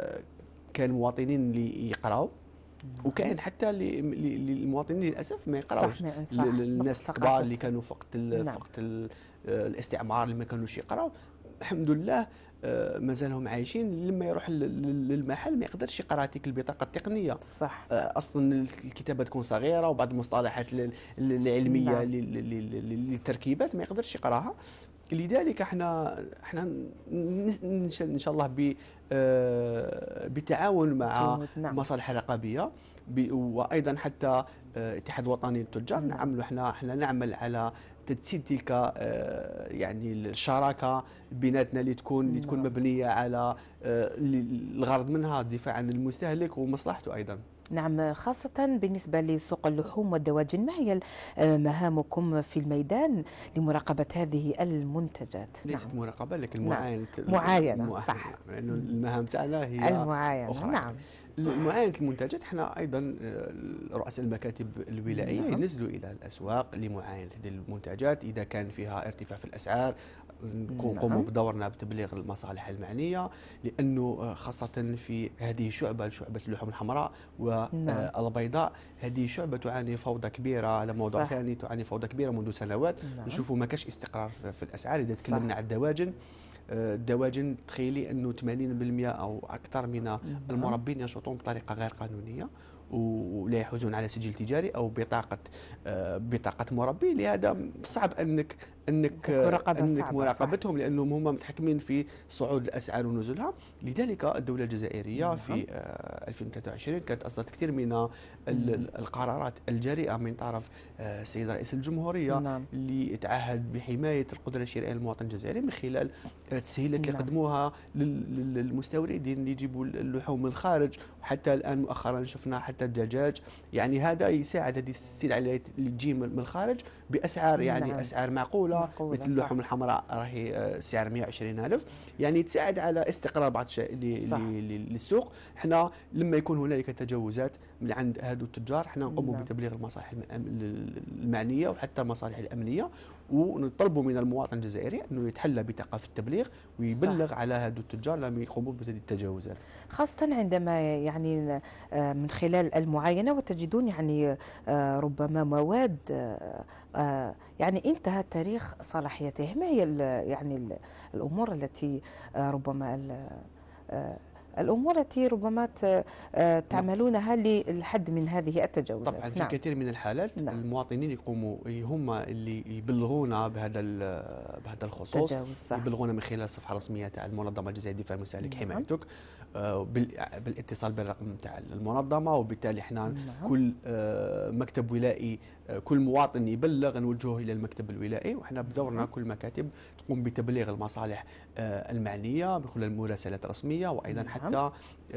كان مواطنين اللي يقراوا، وكاين حتى للمواطنين للاسف ما يقراوش. الناس الكبار اللي كانوا فقط الاستعمار اللي ما كانوش يقراوا، الحمد لله مازالهم عايشين. لما يروح للمحل ما يقدرش يقرا تلك البطاقه التقنيه. اصلا الكتابه تكون صغيره، وبعض المصطلحات العلميه للتركيبات ما يقدرش يقراها. لذلك احنا ان شاء الله بالتعاون مع مصالح رقابيه وايضا حتى الاتحاد الوطني للتجار احنا نعمل على تجسيد تلك يعني الشراكه بيناتنا اللي تكون مبنيه على الغرض منها الدفاع عن المستهلك ومصلحته ايضا. نعم، خاصة بالنسبة لسوق اللحوم والدواجن، ما هي مهامكم في الميدان لمراقبة هذه المنتجات؟ ليست مراقبة لكن معاينة صح، لأنه المهام تاعنا هي المعاينة أخرى. نعم. معاينة المنتجات، احنا ايضا رؤساء المكاتب الولائيه ينزلوا الى الاسواق لمعاينه هذه المنتجات. اذا كان فيها ارتفاع في الاسعار نقوم بدورنا بتبليغ المصالح المعنيه، لانه خاصه في هذه شعبه اللحوم الحمراء والبيضاء، هذه شعبه تعاني فوضى كبيره على موضوع ثاني، تعاني فوضى كبيره منذ سنوات. نشوفوا ما كاش استقرار في الاسعار. اذا تكلمنا عن الدواجن تخيلي انه 80% او اكثر من المربين ينشطون بطريقه غير قانونيه ولا يحوزون على سجل تجاري او بطاقه مربي. لهذا صعب انك مراقبتهم، لانهم هم متحكمين في صعود الاسعار ونزولها. لذلك الدوله الجزائريه في 2023 كانت اصدرت كثير من القرارات الجريئه من طرف السيد رئيس الجمهوريه اللي تعهد بحمايه القدره الشرائيه للمواطن الجزائري من خلال التسهيلات اللي قدموها للمستوردين اللي يجيبوا اللحوم من الخارج. وحتى الان مؤخرا شفنا حتى الدجاج. يعني هذا يساعد هذه السلع اللي تجي من الخارج باسعار يعني اسعار معقوله مثل اللحوم الحمراء راهي سعر 120,000، يعني تساعد على استقرار بعض الشيء للسوق. احنا لما يكون هنالك تجاوزات من عند هذو التجار احنا نقوم بتبليغ المصالح المعنيه وحتى المصالح الامنيه، ونطلبوا من المواطن الجزائري انه يتحلى بطاقه في التبليغ ويبلغ على هذو التجار لما يقوموا بهذه التجاوزات. خاصة عندما يعني من خلال المعاينة وتجدون يعني ربما مواد يعني انتهى تاريخ صلاحيته. ما هي يعني الأمور التي ربما تعملونها للحد من هذه التجاوزات؟ طبعا في كثير من الحالات المواطنين يقوموا هم اللي يبلغونا بهذا الخصوص، يبلغونا من خلال الصفحه الرسميه تاع المنظمه الجزائريه للدفاع عن المستهلك حمايتك، بالاتصال بالرقم تاع المنظمه، وبالتالي احنا كل مكتب ولائي كل مواطن يبلغ نوجهه الى المكتب الولائي، واحنا بدورنا كل مكاتب تقوم بتبليغ المصالح المعنيه من خلال مراسلات رسميه، وايضا حتى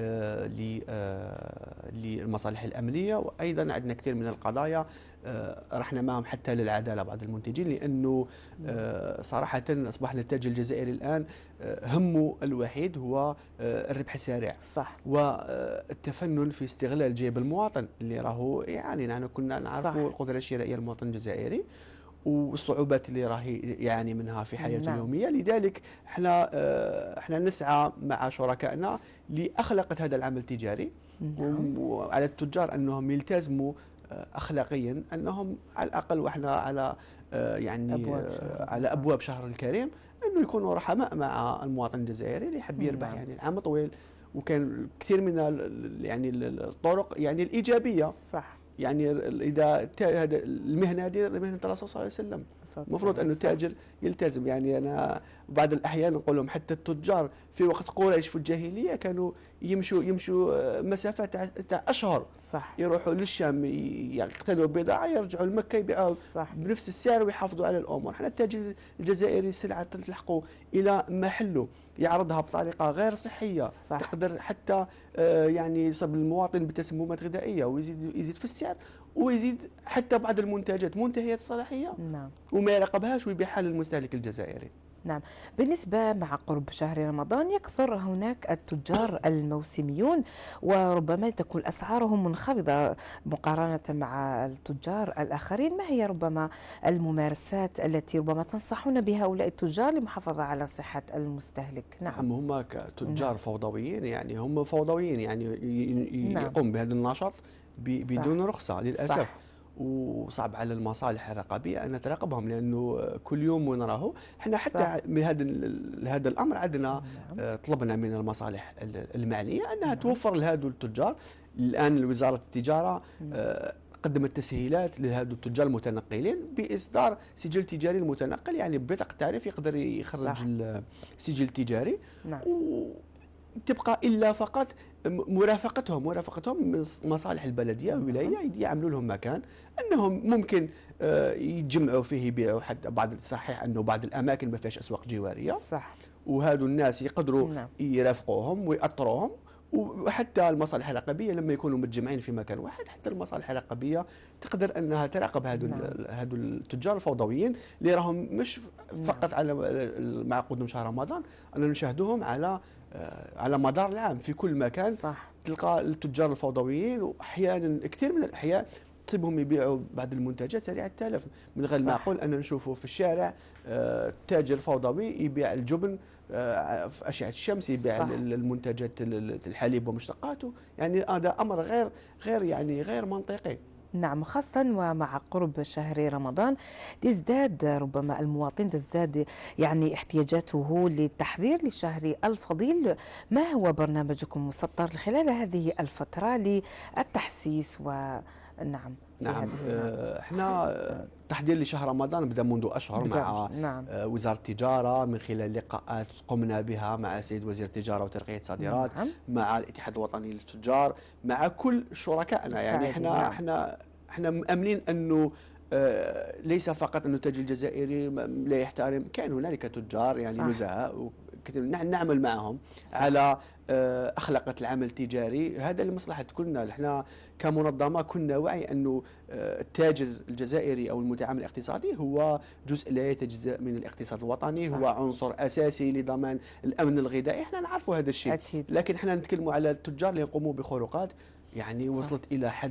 للمصالح الامنيه، وايضا عندنا كثير من القضايا رحنا معهم حتى للعداله بعض المنتجين، لانه صراحه اصبح التاجر الجزائري الان همه الوحيد هو الربح السريع، صح، والتفنن في استغلال جيب المواطن اللي راهو يعني نحن كنا نعرفوا القدره الشرائيه للمواطن الجزائري والصعوبات اللي راه يعاني منها في حياته اليوميه. لذلك احنا نسعى مع شركائنا لاخلاقه هذا العمل التجاري، وعلى التجار انهم يلتزموا اخلاقيا، انهم على الاقل واحنا على على ابواب شهر الكريم انه يكونوا رحماء مع المواطن الجزائري اللي يحب يربح يعني العام طويل. وكان كثير من يعني الطرق يعني الايجابيه، صح، يعني اذا هذا المهنه هذه مهنه الرسول صلى الله عليه وسلم، المفروض انه التاجر يلتزم. يعني انا بعض الاحيان نقول لهم حتى التجار في وقت قريش في الجاهليه كانوا يمشوا مسافات تاع اشهر، صح، يروحوا للشام يقتنوا بضاعه يرجعوا لمكه يبيعوا بنفس السعر ويحافظوا على الامور. احنا التاجر الجزائري سلعه تلحقوا الى محله يعرضها بطريقه غير صحيه، صح، تقدر حتى يعني يصاب المواطن بتسممات غذائيه ويزيد في السعر، ويزيد حتى بعض المنتجات منتهيه الصلاحيه وما يراقبهاش ويبيعها للمستهلك الجزائري. نعم. بالنسبة مع قرب شهر رمضان يكثر هناك التجار الموسميون، وربما تكون أسعارهم منخفضة مقارنة مع التجار الآخرين. ما هي ربما الممارسات التي ربما تنصحون بهؤلاء التجار للمحافظة على صحة المستهلك؟ نعم، هم كتجار فوضويين، يعني هم فوضويين، يعني يقوم بهذا النشاط بدون رخصة للأسف، صح. وصعب على المصالح الرقابيه ان تراقبهم، لانه كل يوم ونراه احنا حتى من هذا الامر عندنا طلبنا من المصالح المعنيه انها توفر لهذو التجار. الان وزاره التجاره قدمت تسهيلات لهذو التجار المتنقلين باصدار سجل تجاري المتنقل، يعني بطاقه تعريف يقدر يخرج السجل التجاري، تبقى الا فقط مرافقتهم من مصالح البلديه والولايه، يعملوا لهم مكان انهم ممكن يتجمعوا فيه يبيعوا. حتى بعض صحيح انه بعض الاماكن ما فيهاش اسواق جواريه، صح، وهذو الناس يقدروا يرافقوهم ويأطروهم. وحتى المصالح الرقابيه لما يكونوا متجمعين في مكان واحد، حتى المصالح الرقابيه تقدر انها تراقب هذو التجار الفوضويين اللي راهم مش فقط على مع قدوم شهر رمضان، أنا نشاهدوهم على مدار العام في كل مكان، صح. تلقى التجار الفوضويين، واحيانا كثير من الاحيان تصيبهم يبيعوا بعض المنتجات سريعه التلف. من غير معقول ان نشوفوا في الشارع تاجر فوضوي يبيع الجبن في اشعه الشمس، يبيع المنتجات الحليب ومشتقاته، يعني هذا امر غير منطقي. نعم، خاصة ومع قرب شهر رمضان تزداد ربما المواطن يعني احتياجاته للتحضير للشهر الفضيل. ما هو برنامجكم مسطر خلال هذه الفترة للتحسيس نعم احنا تحضير لشهر رمضان بدا منذ اشهر مع وزاره التجاره، من خلال لقاءات قمنا بها مع السيد وزير التجاره وترقيه الصادرات، مع الاتحاد الوطني للتجار، مع كل شركائنا. يعني احنا مأمنين انه ليس فقط انه التاجر الجزائري لا يحترم، كان هنالك تجار يعني نزهاء نحن نعمل معهم على أخلاقة العمل التجاري، هذا لمصلحة كلنا. احنا كمنظمة كنا وعي أنه التاجر الجزائري أو المتعامل الاقتصادي هو جزء لا يتجزأ من الاقتصاد الوطني، هو عنصر أساسي لضمان الأمن الغذائي، احنا نعرف هذا الشيء. لكن احنا نتكلموا على التجار اللي يقوموا بخروقات يعني وصلت إلى حد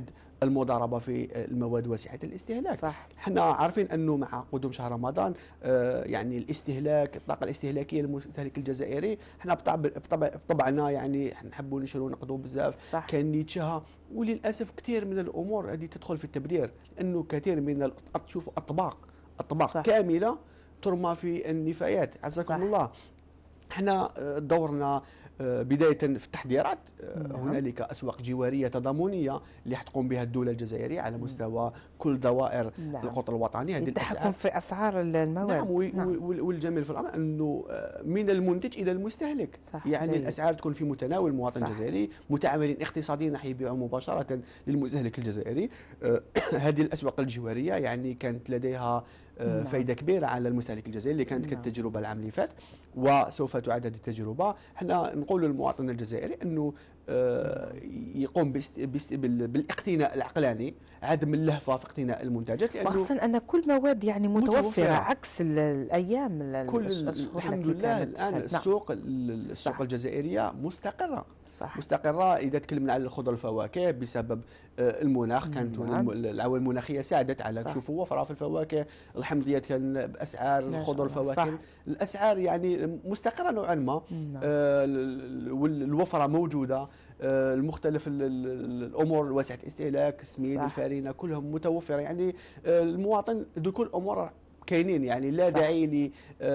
المضاربه في المواد واسعه الاستهلاك. صح. احنا عارفين انه مع قدوم شهر رمضان يعني الاستهلاك، الطاقه الاستهلاكيه للمستهلك الجزائري، احنا بطبعنا يعني نحبوا نشروا نقضوا بزاف، كان نيتشها، وللاسف كثير من الامور هذه تدخل في التبذير، لانه كثير من تشوفوا اطباق كامله ترمى في النفايات. عزكم الله. احنا دورنا بداية في التحضيرات، هنالك أسواق جوارية تضامنية اللي حتقوم بها الدولة الجزائرية على مستوى كل دوائر القطر الوطني. هذه التحكم في أسعار المواد. نعم. والجميل في الأمر أنه من المنتج إلى المستهلك، يعني جيد. الأسعار تكون في متناول المواطن الجزائري، متعاملين اقتصاديين راح يبيعوا مباشرة للمستهلك الجزائري. هذه الأسواق الجوارية يعني كانت لديها فائدة كبيرة على المستهلك الجزائري اللي كانت كالتجربة العام اللي فات، وسوف تعاد هذه التجربة. احنا نقول للمواطن الجزائري أنه يقوم بالاقتناء العقلاني، عدم اللهفة في اقتناء المنتجات، لأنه وخاصة أن كل مواد يعني متوفرة عكس الأيام الحمد لله الآن السوق الجزائرية مستقرة. صح. مستقرة إذا تكلمنا على الخضر والفواكه بسبب المناخ، كانت العوامل المناخية ساعدت على تشوفوا وفرة في الفواكه، الحمد لله كان بأسعار الخضر والفواكه الأسعار يعني مستقرة نوعا ما، والوفرة موجودة، المختلف الأمور واسعة الاستهلاك، السميد، الفارينة كلهم متوفرة، يعني المواطن كل أمور كاينين، يعني لا داعي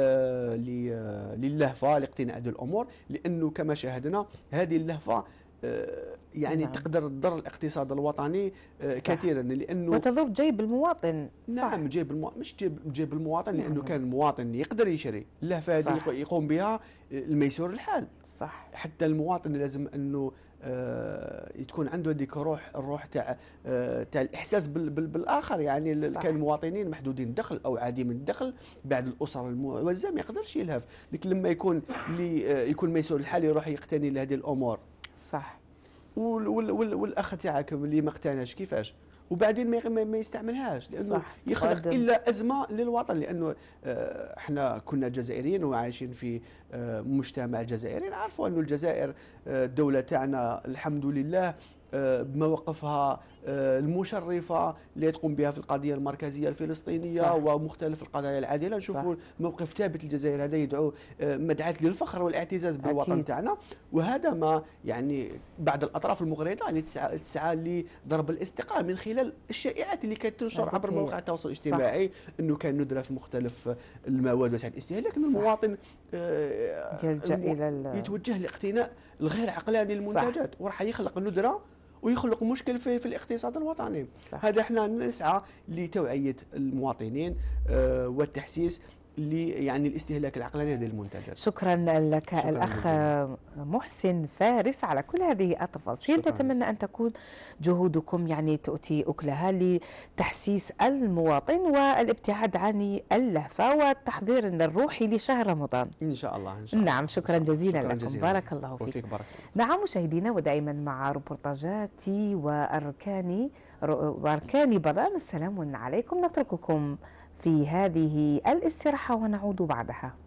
للهفه لاقتناء هذه الامور، لانه كما شاهدنا هذه اللهفه يعني تقدر تضر الاقتصاد الوطني كثيرا، لانه وتضر جيب المواطن. نعم جيب المواطن، مش جيب المواطن، لانه كان المواطن يقدر يشري اللهفه هذه يقوم بها الميسور الحال. صح. حتى المواطن لازم انه تكون عنده هذيك الروح تاع الاحساس بالاخر، يعني كان المواطنين محدودين الدخل او عديم الدخل بعد الاسر المعوزه ما يقدرش يلهف، لكن لما يكون ميسور الحال يروح يقتني لهذه الامور. صح. والاخ تاعك اللي ما اقتناش كيفاش، وبعدين ما يستعملهاش، لانه يخلق الا ازمه للوطن، لانه احنا كنا جزائريين وعايشين في مجتمع جزائري، نعرفوا انه الجزائر الدوله تاعنا الحمد لله بمواقفها المشرفة اللي تقوم بها في القضية المركزية الفلسطينية. صح. ومختلف القضايا العادلة، نشوفوا موقف ثابت الجزائر هذا يدعو مدعاة للفخر والاعتزاز بالوطن تاعنا، وهذا ما يعني بعض الأطراف المغرضة اللي تسعى لضرب الاستقرار من خلال الشائعات اللي كانت تنشر عبر مواقع التواصل الاجتماعي. انه كان ندرة في مختلف المواد وسائل الاستهلاك، انه المواطن يتوجه لاقتناء الغير عقلاني للمنتجات، وراح يخلق ندرة ويخلق مشكل في الاقتصاد الوطني. هذا احنا نسعى لتوعية المواطنين والتحسيس يعني الاستهلاك العقلاني لهذه المنتجات. شكرا لك الأخ محسن فارس على كل هذه التفاصيل. نتمنى أن تكون جهودكم يعني تؤتي أكلها لتحسيس المواطن والابتعاد عن اللهفة والتحضير الروحي لشهر رمضان إن شاء الله. إن شاء الله. نعم شكرا جزيلا لكم. جزيلا. بارك الله فيك. نعم مشاهدينا، ودائما مع روبورتاجاتي وأركاني برنامج السلام عليكم، نترككم في هذه الاستراحة ونعود بعدها.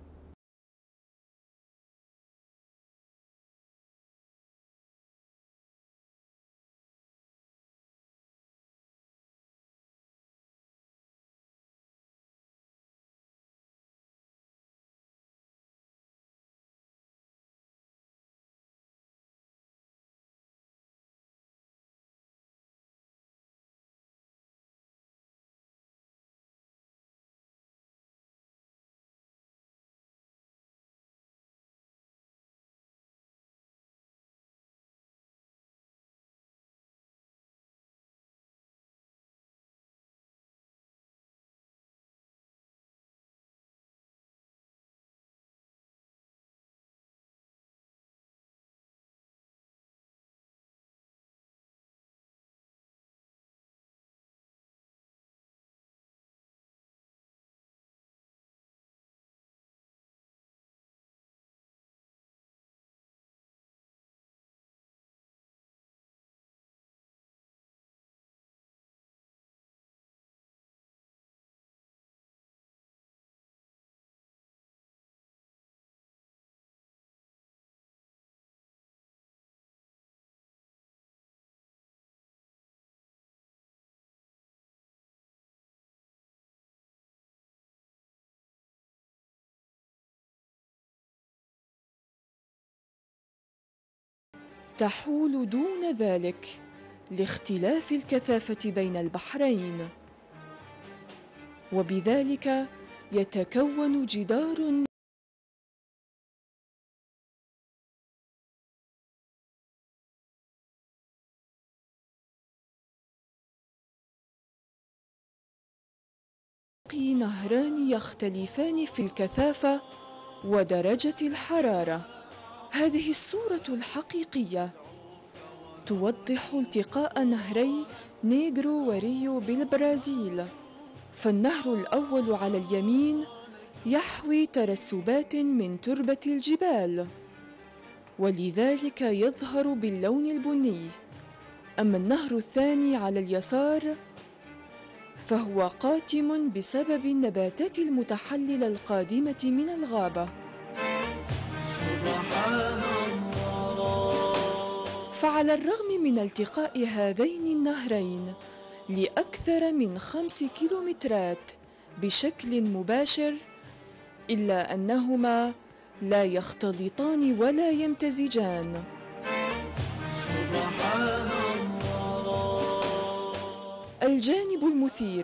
تحول دون ذلك لاختلاف الكثافة بين البحرين، وبذلك يتكون جدار نهران يختلفان في الكثافة ودرجة الحرارة. هذه الصورة الحقيقية توضح التقاء نهري نيغرو وريو بالبرازيل، فالنهر الأول على اليمين يحوي ترسبات من تربة الجبال، ولذلك يظهر باللون البني، أما النهر الثاني على اليسار فهو قاتم بسبب النباتات المتحللة القادمة من الغابة. فعلى الرغم من التقاء هذين النهرين لأكثر من 5 كيلومترات بشكل مباشر، إلا أنهما لا يختلطان ولا يمتزجان. الجانب المثير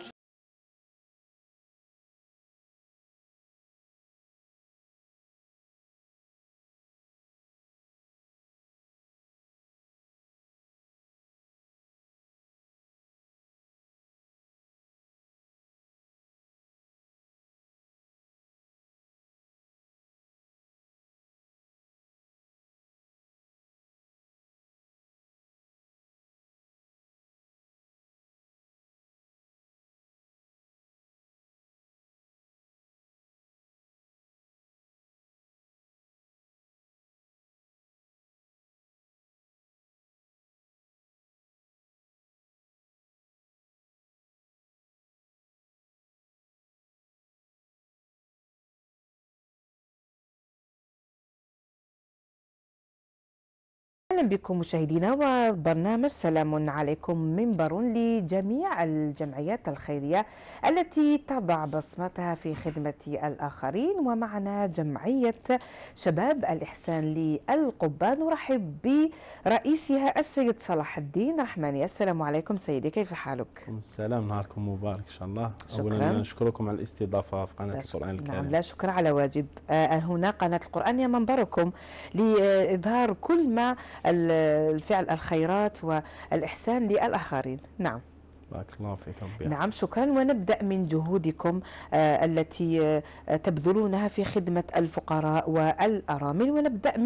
أهلا بكم مشاهدينا وبرنامج سلام عليكم، منبر لجميع الجمعيات الخيرية التي تضع بصمتها في خدمة الآخرين. ومعنا جمعية شباب الإحسان للقبة، نرحب برئيسها السيد صلاح الدين رحماني. السلام عليكم سيدي، كيف حالك؟ السلام، نهاركم مبارك إن شاء الله. شكرا. أولا نشكركم على الاستضافة في قناة القرآن الكريم. نعم، لا شكر على واجب. هنا قناة القرآن هي منبركم لإظهار كل ما الفعل الخيرات والإحسان للآخرين. نعم، بارك الله فيك ربي. نعم، شكرا. ونبدأ من جهودكم التي تبذلونها في خدمة الفقراء والأرامل، ونبدأ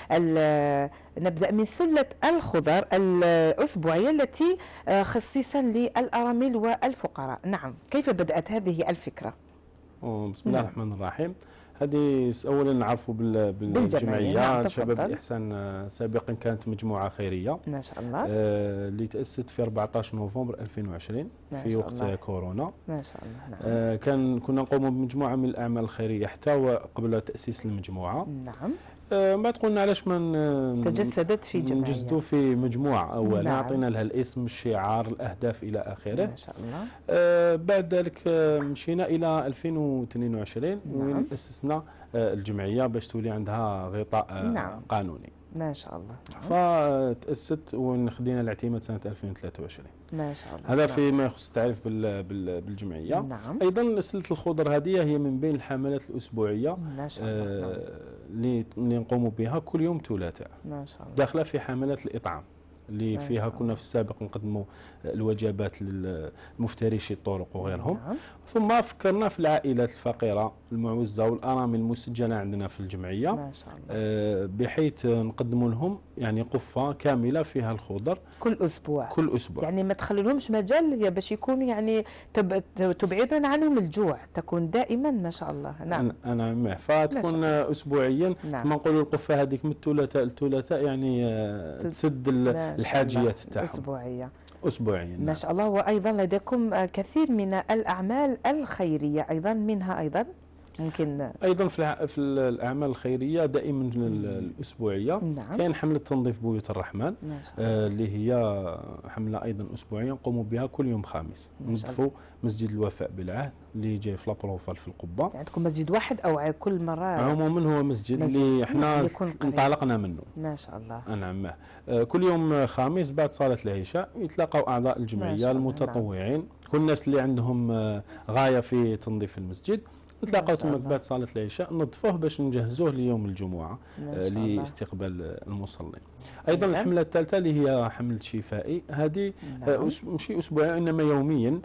من سلة الخضر الأسبوعية التي خصيصا للأرامل والفقراء. نعم، كيف بدأت هذه الفكرة؟ بسم الله الرحمن الرحيم. هذه اولا نعرفوا بالجمعيه. نعم، شباب الاحسان سابقا كانت مجموعه خيريه ما شاء الله اللي تاسست في 14 نوفمبر 2020 في وقت الله. كورونا ما شاء الله. نعم. كنا نقوم بمجموعه من الاعمال الخيريه حتى قبل تاسيس المجموعه. نعم. بعد قلنا علاش ما تجسدت في جمعيه، نجسدوا في مجموعه اولا. نعم. اعطينا لها الاسم، الشعار، الاهداف الى اخره. ما شاء الله. بعد ذلك مشينا الى 2022 نعم. وين اسسنا الجمعيه باش تولي عندها غطاء نعم. قانوني. ما شاء الله. فتأسست وخدينا الاعتماد سنة 2023. ما شاء الله. هذا فيما يخص التعريف بالجمعية. نعم. أيضا سلة الخضر هذه هي من بين الحملات الأسبوعية ما شاء الله. اللي نقوم بها كل يوم ثلاثاء. ما شاء الله. داخلة في حملات الإطعام اللي فيها كنا في السابق نقدموا الوجبات للمفترشي الطرق وغيرهم. نعم. ثم فكرنا في العائلات الفقيرة المعوزة والأرامل المسجنة عندنا في الجمعية. ما شاء الله. بحيث نقدموا لهم يعني قفة كاملة فيها الخضر كل أسبوع. كل أسبوع، يعني ما تخلولهمش مجال باش يكونوا يعني تبعدون عنهم الجوع، تكون دائما ما شاء الله. نعم. أنا فتكون أسبوعيا. نعم. ما نقولوا القفة هذيك من الثلاثاء يعني تسد الحاجيات تاعهم. أسبوعيا. ما شاء الله. وأيضا لديكم كثير من الأعمال الخيرية أيضا، منها أيضا ممكن ايضا في الاعمال الخيريه دائما الاسبوعيه كاين حمله تنظيف بيوت الرحمن اللي هي حمله ايضا اسبوعيه نقوموا بها كل يوم خامس. ننظفوا مسجد الوفاء بالعهد اللي جاي في لابروفال في القبه. عندكم مسجد واحد او كل مره؟ عموما هو مسجد اللي احنا انطلقنا منه. ما شاء الله. نعم. كل يوم خامس بعد صلاه العشاء يتلاقوا اعضاء الجمعيه المتطوعين، كل الناس اللي عندهم غايه في تنظيف المسجد نتلاقاو تماك بعد صلاه العشاء نظفوه باش نجهزوه ليوم الجمعه لاستقبال المصلين. ايضا الحمله الثالثه اللي هي حمله شفائي، هذه ماشي اسبوعيا انما يوميا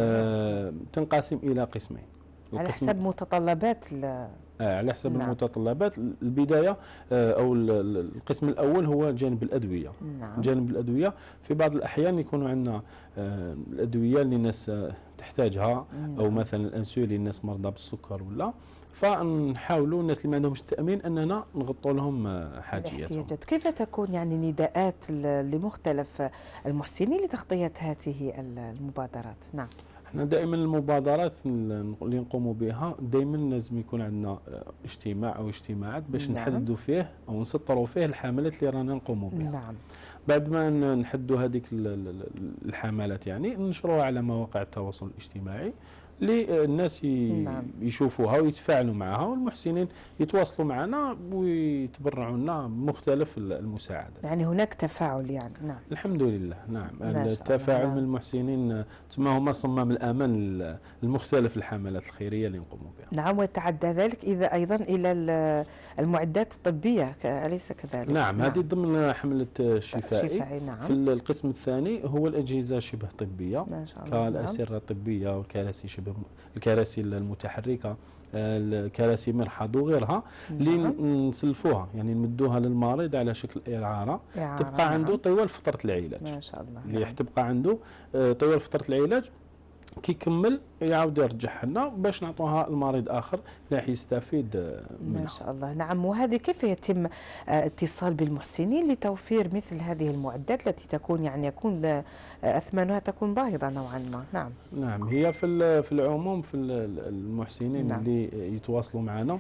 تنقسم الى قسمين على حسب متطلبات على حسب المتطلبات. البدايه او القسم الاول هو جانب الادويه. جانب الادويه في بعض الاحيان يكونوا عندنا الادويه اللي الناس تحتاجها او مثلا الانسولين الناس مرضى بالسكر ولا، فنحاولوا الناس اللي ما عندهمش التامين اننا نغطوا لهم حاجياتهم. كيف تكون يعني نداءات لمختلف المحسنين لتغطيه هذه المبادرات؟ نعم. احنا دائما المبادرات اللي نقوموا بها دائما لازم يكون عندنا اجتماع او اجتماعات باش نحددوا فيه او نسطروا فيه الحملات اللي رانا نقوموا بها. نعم. بعد ما نحدوا هذيك الحملات يعني ننشروها على مواقع التواصل الاجتماعي للناس يشوفوها ويتفاعلوا معها، والمحسنين يتواصلوا معنا ويتبرعوا لنا بمختلف المساعدات. يعني هناك تفاعل يعني. نعم. الحمد لله. نعم. التفاعل من المحسنين تسمى هما صمام الامان المختلف الحملات الخيريه اللي نقوموا بها. نعم. ويتعدى ذلك اذا ايضا الى المعدات الطبيه اليس كذلك؟ نعم. هذه ضمن حمله الشفائي. نعم. في القسم الثاني هو الاجهزه شبه طبيه ما شاء الله. كالاسره الطبيه والكراسي شبه الكراسي المتحركه، الكراسي مرحاض وغيرها اللي نسلفوها يعني نمدوها للمريض على شكل إعارة تبقى عنده طوال فترة العلاج. ما شاء الله. اللي تبقى عنده طوال فترة العلاج، كي يكمل يعاود يرجعها لنا باش نعطوها المريض اخر راح يستفيد منها. ما شاء الله. نعم. وهذه كيف يتم اتصال بالمحسنين لتوفير مثل هذه المعدات التي تكون يعني يكون اثمانها تكون باهظه نوعا ما؟ نعم. نعم. هي في العموم في المحسنين اللي يتواصلوا معنا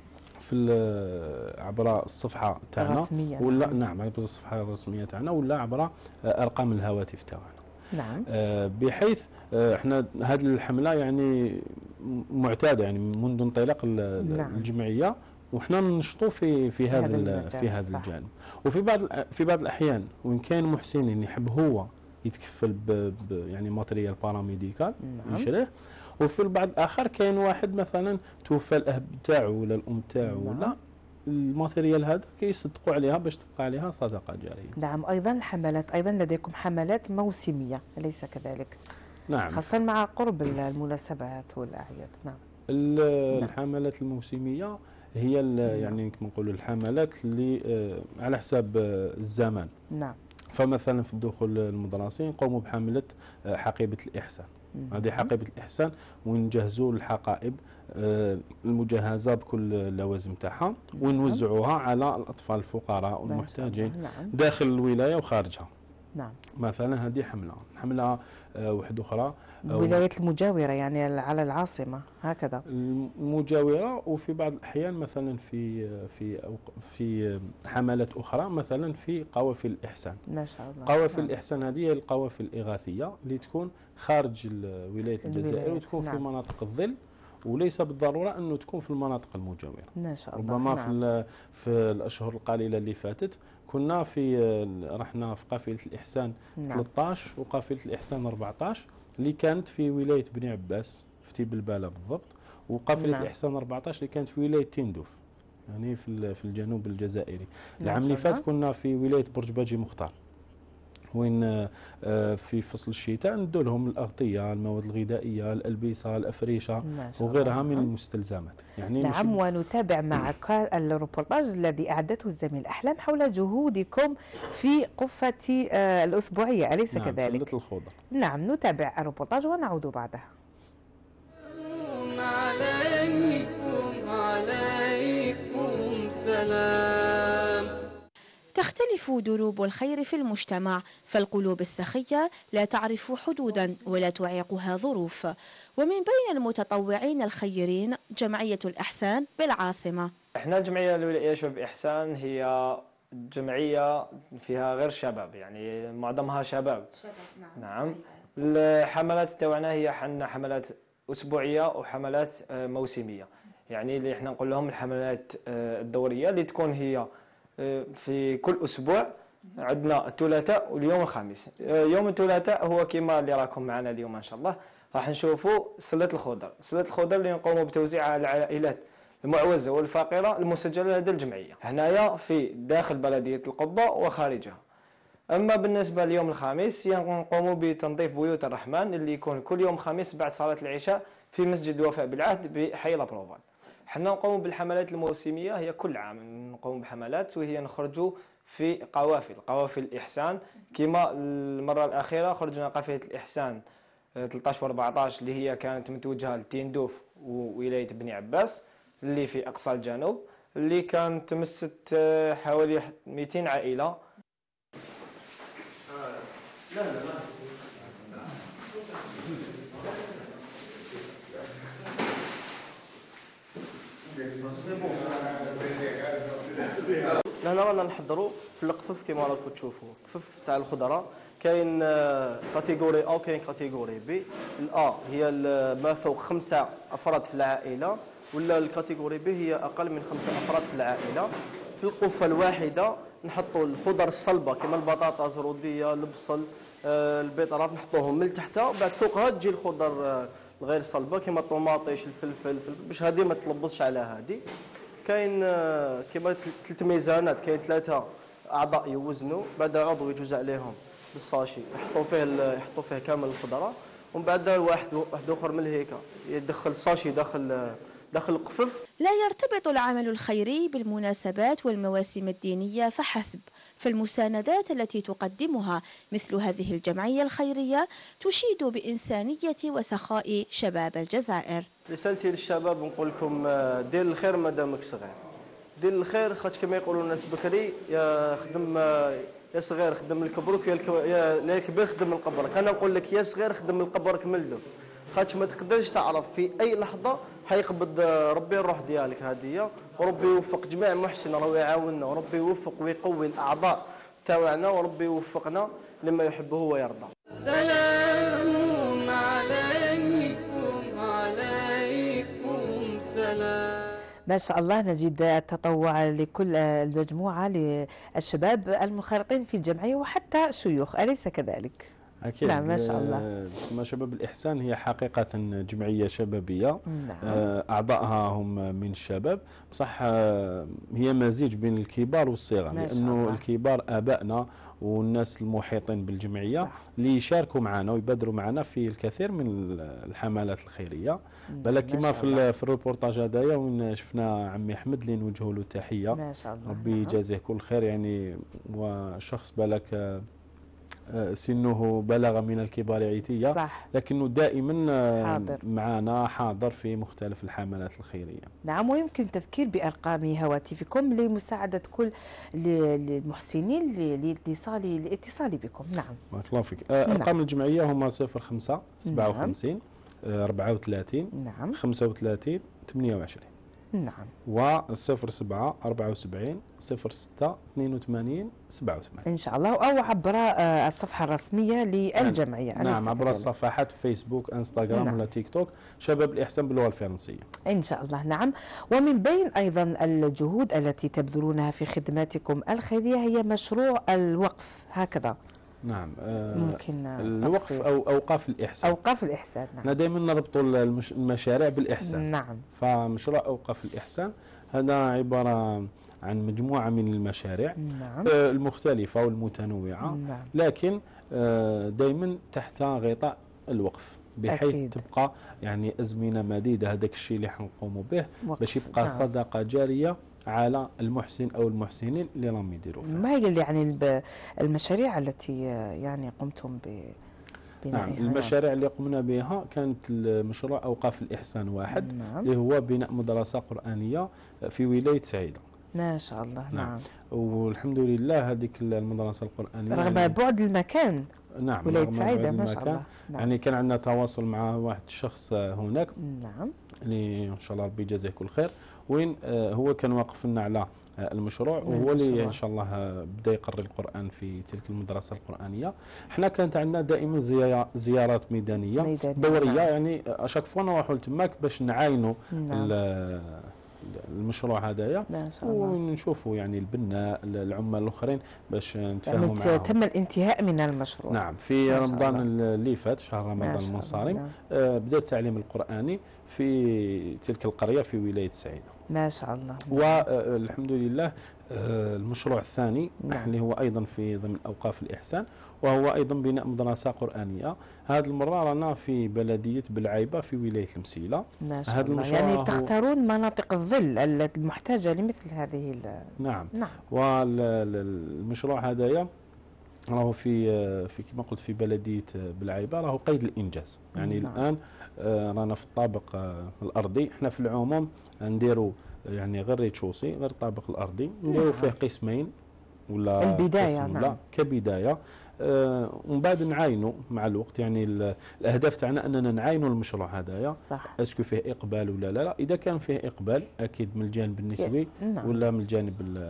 في عبر الصفحه تاعنا ولا نعم عبر الصفحه الرسميه تاعنا ولا عبر ارقام الهواتف تاعنا. نعم. بحيث احنا هذه الحمله يعني معتاده يعني منذ انطلاق الجمعيه وحنا ننشطوا في هذا الجانب. وفي بعض الاحيان وين كاين محسن يحب هو يتكفل يعني ماتريال باراميديكال يشريه، وفي البعض الاخر كاين واحد مثلا توفى الاب تاعو ولا الام تاعو ولا الماتيريال هذا كيصدقوا عليها باش تبقى عليها صدقه جاريه. نعم. ايضا الحملات، ايضا لديكم حملات موسميه اليس كذلك؟ نعم. خاصه مع قرب المناسبات والاعياد. نعم. الحملات الموسميه هي يعني كما نقولوا الحملات اللي على حساب الزمان. نعم. فمثلا في الدخول المدرسي نقوموا بحمله حقيبه الاحسان. هذه حقيبه الاحسان ونجهزوا الحقائب المجهزه بكل اللوازم تاعها ونوزعوها على الاطفال الفقراء والمحتاجين داخل الولايه وخارجها. نعم. مثلا هذه حمله واحده اخرى الولايات المجاوره يعني على العاصمه هكذا المجاوره، وفي بعض الاحيان مثلا في حملات اخرى مثلا في قوافل الاحسان. ما شاء الله. قوافل الاحسان هذه هي القوافل الاغاثيه اللي تكون خارج ولايه الجزائر وتكون في مناطق الظل، وليس بالضروره انه تكون في المناطق المجاوره. ما شاء الله. ربما في الاشهر القليله اللي فاتت كنا رحنا في قافله الاحسان 13 وقافله الاحسان 14 اللي كانت في ولايه بني عباس في تيبلباله بالضبط، وقافله الاحسان 14 اللي كانت في ولايه تندوف يعني في الجنوب الجزائري. العام اللي فات كنا في ولايه برج باجي مختار، وين في فصل الشتاء ندوا لهم الاغطيه، المواد الغذائيه، الالبسه، الافريشه وغيرها من المستلزمات. يعني نعم. ونتابع معك الروبورتاج الذي اعدته الزميل احلام حول جهودكم في قفه الاسبوعيه اليس كذلك؟ سلة الخضر. نعم. نتابع الروبورتاج ونعود بعدها. عليكم سلام. تختلف دروب الخير في المجتمع، فالقلوب السخية لا تعرف حدودا ولا تعيقها ظروف. ومن بين المتطوعين الخيرين جمعية الإحسان بالعاصمة. احنا الجمعية الولائية شباب إحسان هي جمعية فيها غير شباب، يعني معظمها شباب. نعم. الحملات تاعنا هي حملات أسبوعية وحملات موسمية، يعني اللي احنا نقول لهم الحملات الدورية اللي تكون هي في كل أسبوع. عندنا الثلاثاء واليوم الخميس. يوم الثلاثاء هو كما اللي راكم معنا اليوم إن شاء الله، راح نشوفوا سلة الخضر. سلة الخضر اللي نقوموا بتوزيعها على العائلات المعوزة والفقيرة المسجلة لدى الجمعية هنايا في داخل بلدية القبة وخارجها. أما بالنسبة ليوم الخميس نقوموا بتنظيف بيوت الرحمن اللي يكون كل يوم خميس بعد صلاة العشاء في مسجد الوفاء بالعهد بحي لابروفال. حنا نقوم بالحملات الموسمية، هي كل عام نقوم بحملات، وهي نخرجوا في قوافل الإحسان. كما المرة الأخيرة خرجنا قافلة الإحسان 13 و14 اللي هي كانت متوجهة لتيندوف وولاية بني عباس اللي في أقصى الجنوب، اللي كانت تمست حوالي 200 عائلة. هنا رانا نحضروا في القفف كما راكم تشوفوا. القفف تاع الخضره كاين كاتيجوري A وكاين كاتيجوري B. الA هي ما فوق 5 أفراد في العائله، ولا الكاتيجوري B هي اقل من 5 أفراد في العائله. في القفه الواحده نحطوا الخضر الصلبه كما البطاطا الزروديه، البصل، البيطرات، نحطوهم من تحت، وبعد فوقها تجي الخضر الغير صلبه كما الطوماطيش، الفلفل، باش هذه ما تلبسش على هذه. كاين كما 3 ميزانات، كاين 3 اعضاء يوزنوا، بعد عضو يجوز عليهم بالصاشي يحطوا فيه كامل الخضره، ومن بعد واحد اخر من هيك يدخل الصاشي داخل القفف. لا يرتبط العمل الخيري بالمناسبات والمواسم الدينية فحسب، فالمساندات التي تقدمها مثل هذه الجمعية الخيرية تشيد بإنسانية وسخاء شباب الجزائر. رسالتي للشباب نقول لكم دير الخير مادامك صغير، دير الخير خاطر كما يقولوا الناس بكري يا خدم يا صغير خدم لكبرك يا كبير خدم لقبرك. انا نقول لك يا صغير خدم لقبرك من له، خاطر ما تقدرش تعرف في اي لحظه حيقبض ربي الروح ديالك هذه، وربي يوفق جميع محسن راهو يعاوننا، وربي يوفق ويقوي الاعضاء تاعنا، وربي يوفقنا لما يحبه ويرضى. سلام عليكم عليكم سلام. ما شاء الله نجد التطوع لكل المجموعة للشباب المنخرطين في الجمعية وحتى شيوخ، أليس كذلك؟ أكيد. نعم ما شاء الله. شباب الإحسان هي حقيقة جمعية شبابية. نعم. أعضائها هم من الشباب، صح هي مزيج بين الكبار والصغار، لأنه الكبار آبائنا والناس المحيطين بالجمعية صح. اللي يشاركوا معنا ويبادروا معنا في الكثير من الحملات الخيرية. بل كما في الروبورتاج هذايا وين شفنا عمي أحمد اللي نوجهوا له تحية، ما شاء الله. ربي يجازيه كل خير، يعني وشخص بالك سنه بلغ من الكبار عتية صح. لكنه دائما معنا حاضر في مختلف الحملات الخيرية. نعم، ويمكن التذكير بأرقام هواتفكم لمساعدة كل المحسنين للاتصال بكم. نعم بارك الله فيك. أرقام الجمعية هما 05 57 34 نعم 35 28 نعم و 07 74 06 82 87 إن شاء الله، أو عبر الصفحة الرسمية للجمعية. نعم عبر الصفحات فيسبوك انستغرام نعم. ولا تيك توك شباب الإحسان باللغة الفرنسية إن شاء الله. نعم، ومن بين أيضا الجهود التي تبذلونها في خدماتكم الخيرية هي مشروع الوقف هكذا. نعم ممكن الوقف أو أوقاف الإحسان. أوقاف الإحسان نعم. احنا دائما نربطوا المشاريع بالإحسان. نعم. فمشروع أوقاف الإحسان هذا عبارة عن مجموعة من المشاريع نعم. المختلفة والمتنوعة نعم. لكن دائما تحت غطاء الوقف، بحيث أكيد. تبقى يعني أزمنة مديدة. هذاك الشيء اللي حنقوموا به باش يبقى نعم. صدقة جارية على المحسن أو المحسنين اللي راهم يديروا فيها. ما هي يعني المشاريع التي يعني قمتم نعم المشاريع اللي قمنا بها كانت مشروع أوقاف الإحسان واحد نعم. اللي هو بناء مدرسة قرآنية في ولاية سعيدة. ما شاء الله. نعم. والحمد لله هذيك المدرسة القرآنية رغم يعني بعد المكان. نعم. ولاية سعيدة ما شاء الله. نعم. يعني كان عندنا تواصل مع واحد الشخص هناك. نعم. اللي ان شاء الله ربي يجازيه كل خير، وين هو كان واقف لنا على المشروع، وهو اللي ان شاء الله بدا يقري القرآن في تلك المدرسة القرآنية. احنا كانت عندنا دائما زيارات ميدانية دورية. نعم. يعني اشاك فوا نروحوا لتماك باش نعاينوا المشروع هذايا ونشوفوا يعني البناء العمال الاخرين باش نتفاهموا معهم. يعني تم الانتهاء من المشروع. نعم. في رمضان اللي فات، شهر رمضان المنصرم، بدا التعليم القرآني في تلك القرية في ولاية سعيدة. ما شاء الله. والحمد لله المشروع الثاني اللي هو ايضا في ضمن اوقاف الاحسان، وهو ايضا بناء مدرسه قرانيه. هذه المره رانا في بلديه بلعيبه في ولايه المسيله. ما شاء الله. يعني تختارون مناطق الظل المحتاجه لمثل هذه. نعم. والمشروع هذايا راهو في كما قلت في بلديه بلعيبه، راهو قيد الانجاز. يعني الان رانا في الطابق الارضي. احنا في العموم نديروا يعني غير ريتشوسي، غير الطابق الارضي، نديروا فيه قسمين ولا البدايه. قسم ولا كبدايه. ومن بعد نعاينوا مع الوقت. يعني الاهداف تاعنا اننا نعاينوا المشروع هذايا. صح. اسكو فيه اقبال ولا لا. اذا كان فيه اقبال اكيد من الجانب النسبي ولا من الجانب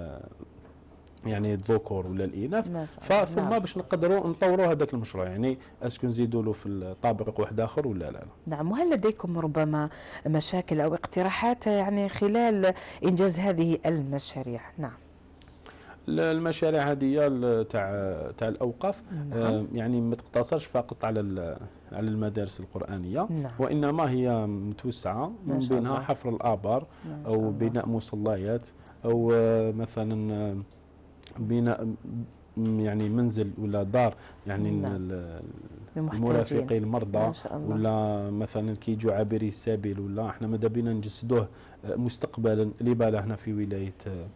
يعني الذكور ولا الاناث، فثم باش نقدروا نطوروا هذاك المشروع. يعني اسكو نزيدوا له في الطابق واحد اخر ولا لا. نعم. وهل لديكم ربما مشاكل او اقتراحات يعني خلال انجاز هذه المشاريع؟ نعم. المشاريع هذه تاع الاوقاف يعني ما تقتصرش فقط على المدارس القرآنية. وانما هي متوسعه، من بينها حفر الابار او بناء مصليات، او مثلا بناء يعني منزل ولا دار يعني المرافقين المرضى، ولا مثلا كي يجوا عابري السبيل، ولا احنا ماذا بينا نجسدوه مستقبلا لباله هنا في ولايه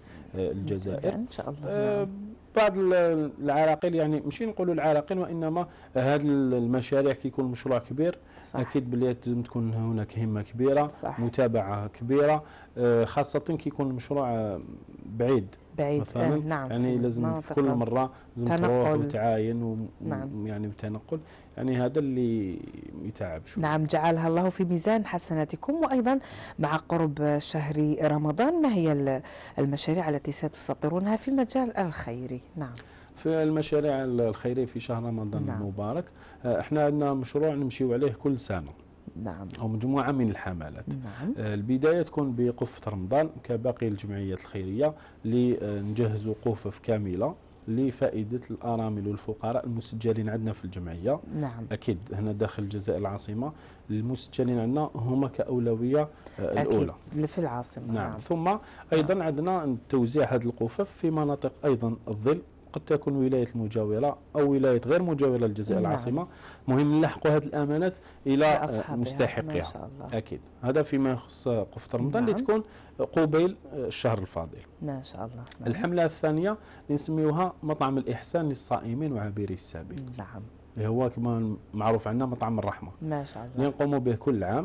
الجزائر ان شاء الله. بعض العراقيل يعني ماشي نقولوا العراقيل، وانما هذه المشاريع كي يكون مشروع كبير اكيد بلي لازم تكون هناك همه كبيره. متابعه كبيره، خاصه كي يكون المشروع بعيد مثلا. نعم. يعني لازم في كل مره لازم تروح وتعاين يعني وتنقل. يعني هذا اللي يتعب شوي. نعم. جعلها الله في ميزان حسناتكم. وايضا مع قرب شهر رمضان، ما هي المشاريع التي ستسطرونها في المجال الخيري؟ نعم. في المشاريع الخيرية في شهر رمضان المبارك، احنا عندنا مشروع نمشيو عليه كل سنة. نعم. أو مجموعة من الحملات. نعم. البداية تكون بقفة رمضان كباقي الجمعيات الخيرية، لنجهزوا قفف كاملة لفائدة الأرامل والفقراء المسجلين عندنا في الجمعية. نعم. أكيد هنا داخل الجزائر العاصمة المسجلين عندنا هم كأولوية الأولى في العاصمة. نعم. ثم أيضا عندنا توزيع هذه القفف في مناطق أيضا الظل، قد تكون ولاية المجاورة أو ولاية غير مجاورة للجزائر العاصمة. مهم نلحقوا هذه الأمانات إلى مستحقها. أكيد هذا فيما يخص قفة رمضان اللي تكون قبيل الشهر الفاضل. ما شاء الله. الحملة الثانية نسميوها مطعم الإحسان للصائمين وعابري السبيل. نعم. اللي هو كما معروف عندنا مطعم الرحمة. ما شاء الله. اللي نقوموا به كل عام،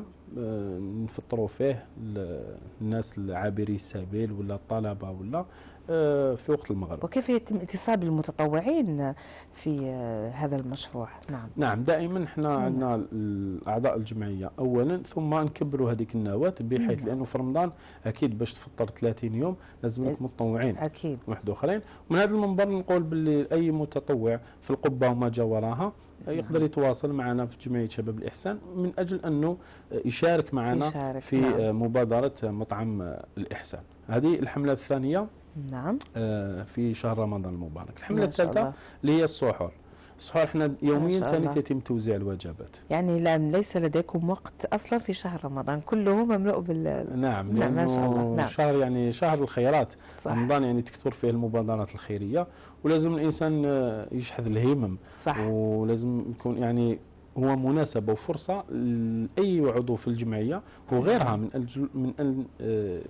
نفطروا فيه الناس العابري السبيل ولا الطلبة ولا في وقت المغرب. وكيف يتم اتصال المتطوعين في هذا المشروع؟ نعم. دائما احنا عندنا اعضاء الجمعيه اولا، ثم نكبروا هذيك النواه بحيث لانه في رمضان اكيد باش تفطر 30 يوم لازم لك متطوعين اكيد واحد اخرين. ومن هذا المنبر نقول باللي اي متطوع في القبه وما جاوراها يقدر يتواصل معنا في جمعيه شباب الاحسان من اجل انه يشارك معنا في مبادره مطعم الاحسان. هذه الحمله الثانيه. نعم. في شهر رمضان المبارك. الحملة الثالثة اللي هي السحور. السحور احنا يوميا ثاني يتم توزيع الوجبات. يعني ليس لديكم وقت اصلا في شهر رمضان، كله مملوء نعم. لأنه ما شاء الله. شهر يعني شهر الخيرات. رمضان يعني تكثر فيه المبادرات الخيرية، ولازم الانسان يشحذ الهمم. ولازم يكون يعني هو مناسبة وفرصة لأي عضو في الجمعية وغيرها من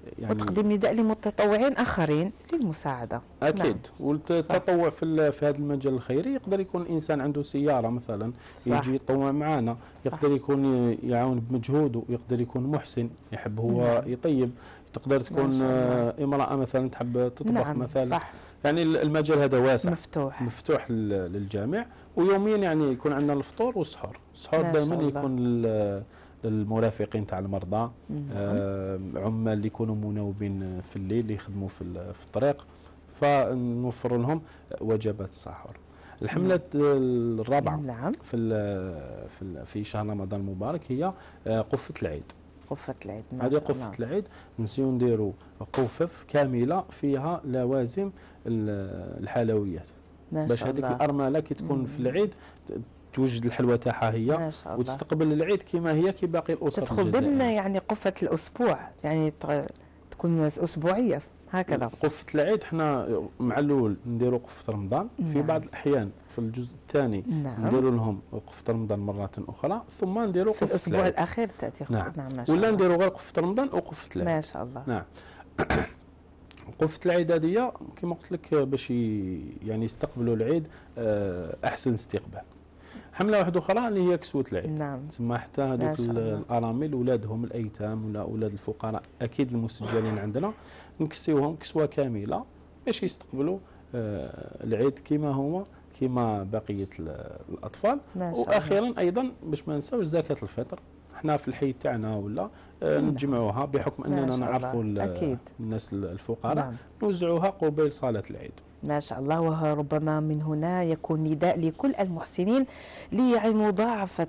يعني وتقديم نداء لمتطوعين اخرين للمساعده. اكيد. نعم. والتطوع في هذا المجال الخيري يقدر يكون انسان عنده سياره مثلا يجي يتطوع معنا، يقدر يكون يعاون بمجهوده، يقدر يكون محسن يحب هو يطيب، تقدر تكون امراه مثلا تحب تطبخ مثلا. صح. يعني المجال هذا واسع مفتوح للجميع. ويوميا يعني يكون عندنا الفطور والسحور. السحور دائما يكون للمرافقين تاع المرضى، عمال اللي يكونوا مناوبين في الليل اللي يخدموا في الطريق، فنوفر لهم وجبات السحور. الحملة الرابعة في شهر رمضان المبارك هي قفة العيد. قفة العيد. هذه قفة العيد نسيو نديروا قفف كاملة فيها لوازم الحلويات باش هذيك الأرملة كي تكون في العيد توجد الحلوى تاعها هي وتستقبل العيد كما هي كي باقي الأسر. تدخل ضمن يعني قفة الأسبوع، يعني تكون أسبوعية هكذا. قفة العيد احنا مع الأول نديروا قفة رمضان. في بعض الأحيان في الجزء الثاني نديروا لهم قفة رمضان مرة أخرى، ثم نديروا قفة الأسبوع العيد. الأخير تأتي. نعم. ولا نديروا غير قفة رمضان وقفة العيد. ما شاء الله. نعم. قفة العيد هذه كما قلت لك باش يعني يستقبلوا العيد أحسن استقبال. حملة واحدة أخرى اللي هي كسوة العيد. نعم. تسمى حتى هذوك الأرامل أولادهم الأيتام ولا أولاد الفقراء أكيد المسجلين عندنا نكسيوهم كسوة كاملة باش يستقبلوا العيد كما هو كما بقية الأطفال. وأخيرا أيضا باش ما ننساوش زكاة الفطر. احنا في الحي تاعنا ولا نجمعوها بحكم أننا نعرفوا الناس الفقراء نوزعوها قبيل صلاة العيد. ما شاء الله. وربما من هنا يكون نداء لكل المحسنين لمضاعفة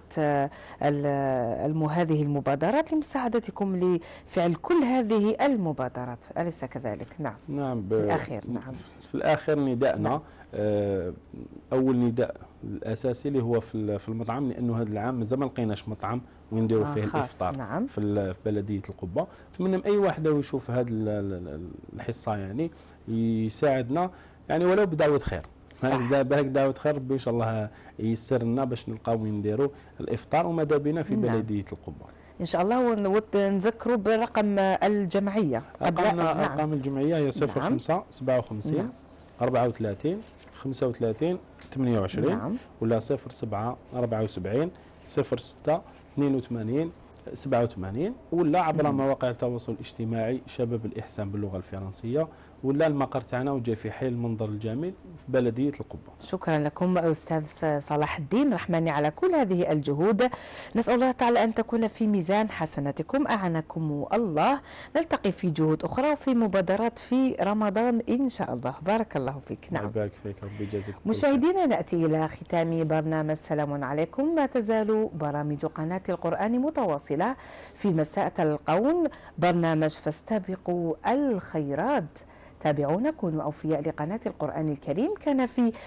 هذه المبادرات لمساعدتكم لفعل كل هذه المبادرات، أليس كذلك؟ نعم. نعم. في الأخير. نعم. في الأخير نداءنا أول نداء الأساسي اللي هو في المطعم، لأنه هذا العام مازال ما لقيناش مطعم وين نديروا فيه الإفطار. نعم. في بلدية القبة. أتمنى من أي واحد يشوف هذه الحصة يعني يساعدنا يعني ولو بدعوة خير. بهك دعوة خير ربي إن شاء الله ييسر لنا باش نلقاو وين نديروا الإفطار وماذا بنا في بلدية القبة. إن شاء الله. ونذكروا برقم الجمعية. أرقام الجمعية هي 05 57 34 35 28 ولا 07 74 06 82 87 ولا عبر مواقع التواصل الاجتماعي شباب الإحسان باللغة الفرنسية ولا المقر تاعنا وجاي في حي المنظر الجميل في بلدية القبة. شكرا لكم أستاذ صلاح الدين رحماني على كل هذه الجهود. نسأل الله تعالى أن تكون في ميزان حسناتكم. أعانكم الله. نلتقي في جهود أخرى وفي مبادرات في رمضان إن شاء الله. بارك الله فيك. نعم. بارك فيك ربي يجازيك. مشاهدينا نأتي إلى ختام برنامج سلام عليكم. ما تزال برامج قناة القرآن متواصلة. في مساء تلقون برنامج فاستبقوا الخيرات. تابعونا، كونوا أوفياء لقناة القرآن الكريم. كانت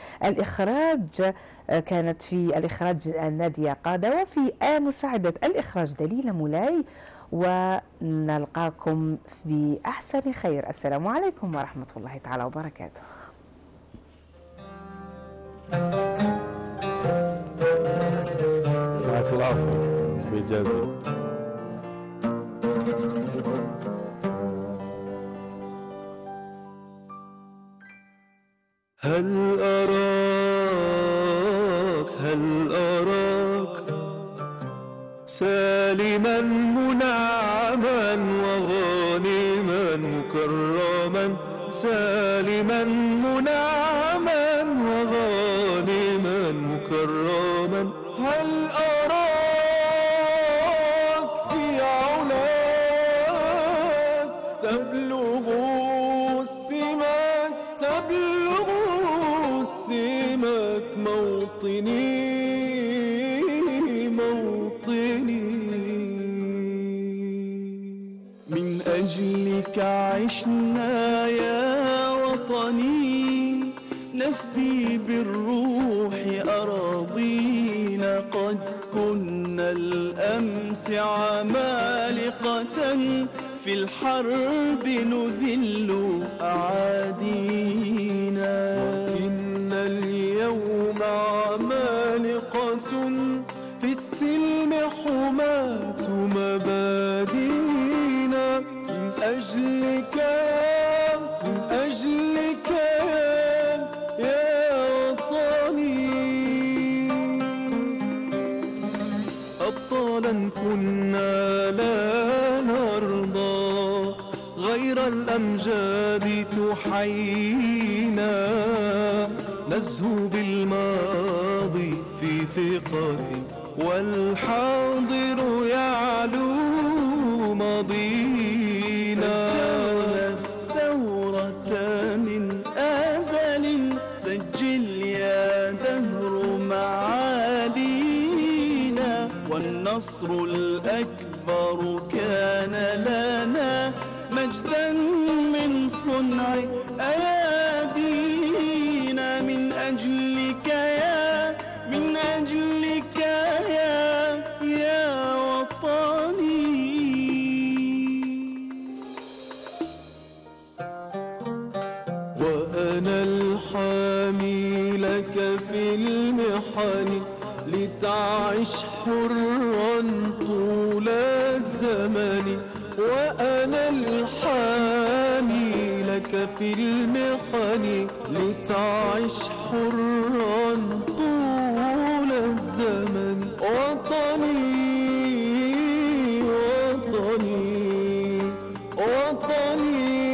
في الإخراج نادية قادة، وفي مساعدة الإخراج دليل مولاي. ونلقاكم بأحسن خير. السلام عليكم ورحمة الله تعالى وبركاته. بارك الله فيك بإجازة. هل أراك سالما منعما وغانما مكرما، سالما منعما وغانما مكرما. هل أراك في علاك تبلغ السماك، تبلغ السماك موطني من أجلك عشنا يا وطني، نفدي بالروح أراضينا. قد كنا الأمس عمالقة في الحرب نذل أعادينا، إن اليوم عمالقة في السلم حماة مبادئنا. من أجل أصلا كنا لا نرضى غير الأمجاد تحيينا نزهو بالماضي في ثقة والحاضر يعلو ماضينا سجلنا الثورة من أزل سجل يا دهر معالينا والنصر الأكبر كان لنا مجدا من صنع أيادينا من أجلك يا وطني. وأنا الحامي لك في المحن لتعش حرا طول الزمن وأنا الحامي لك في المحن لتعش حرا طول الزمن وطني وطني وطني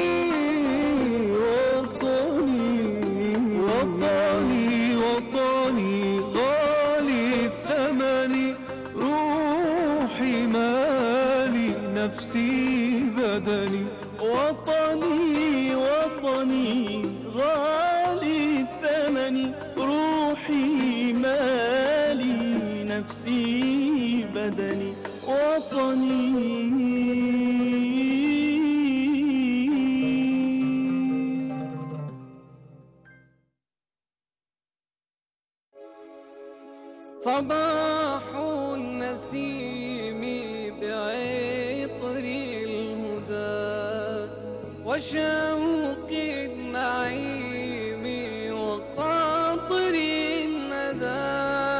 وطني وطني غالي الثمن روحي مالي نفسي بدني وطني وطني غالي الثمن روحي مالي نفسي بدني وطني. صباح النسيم بعطر الهدى وشوق النعيم وقطر الندى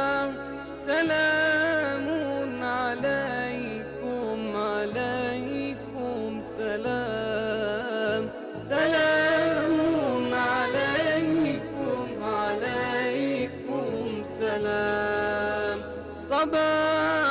سلام عليكم عليكم سلام سلام عليكم عليكم سلام صباح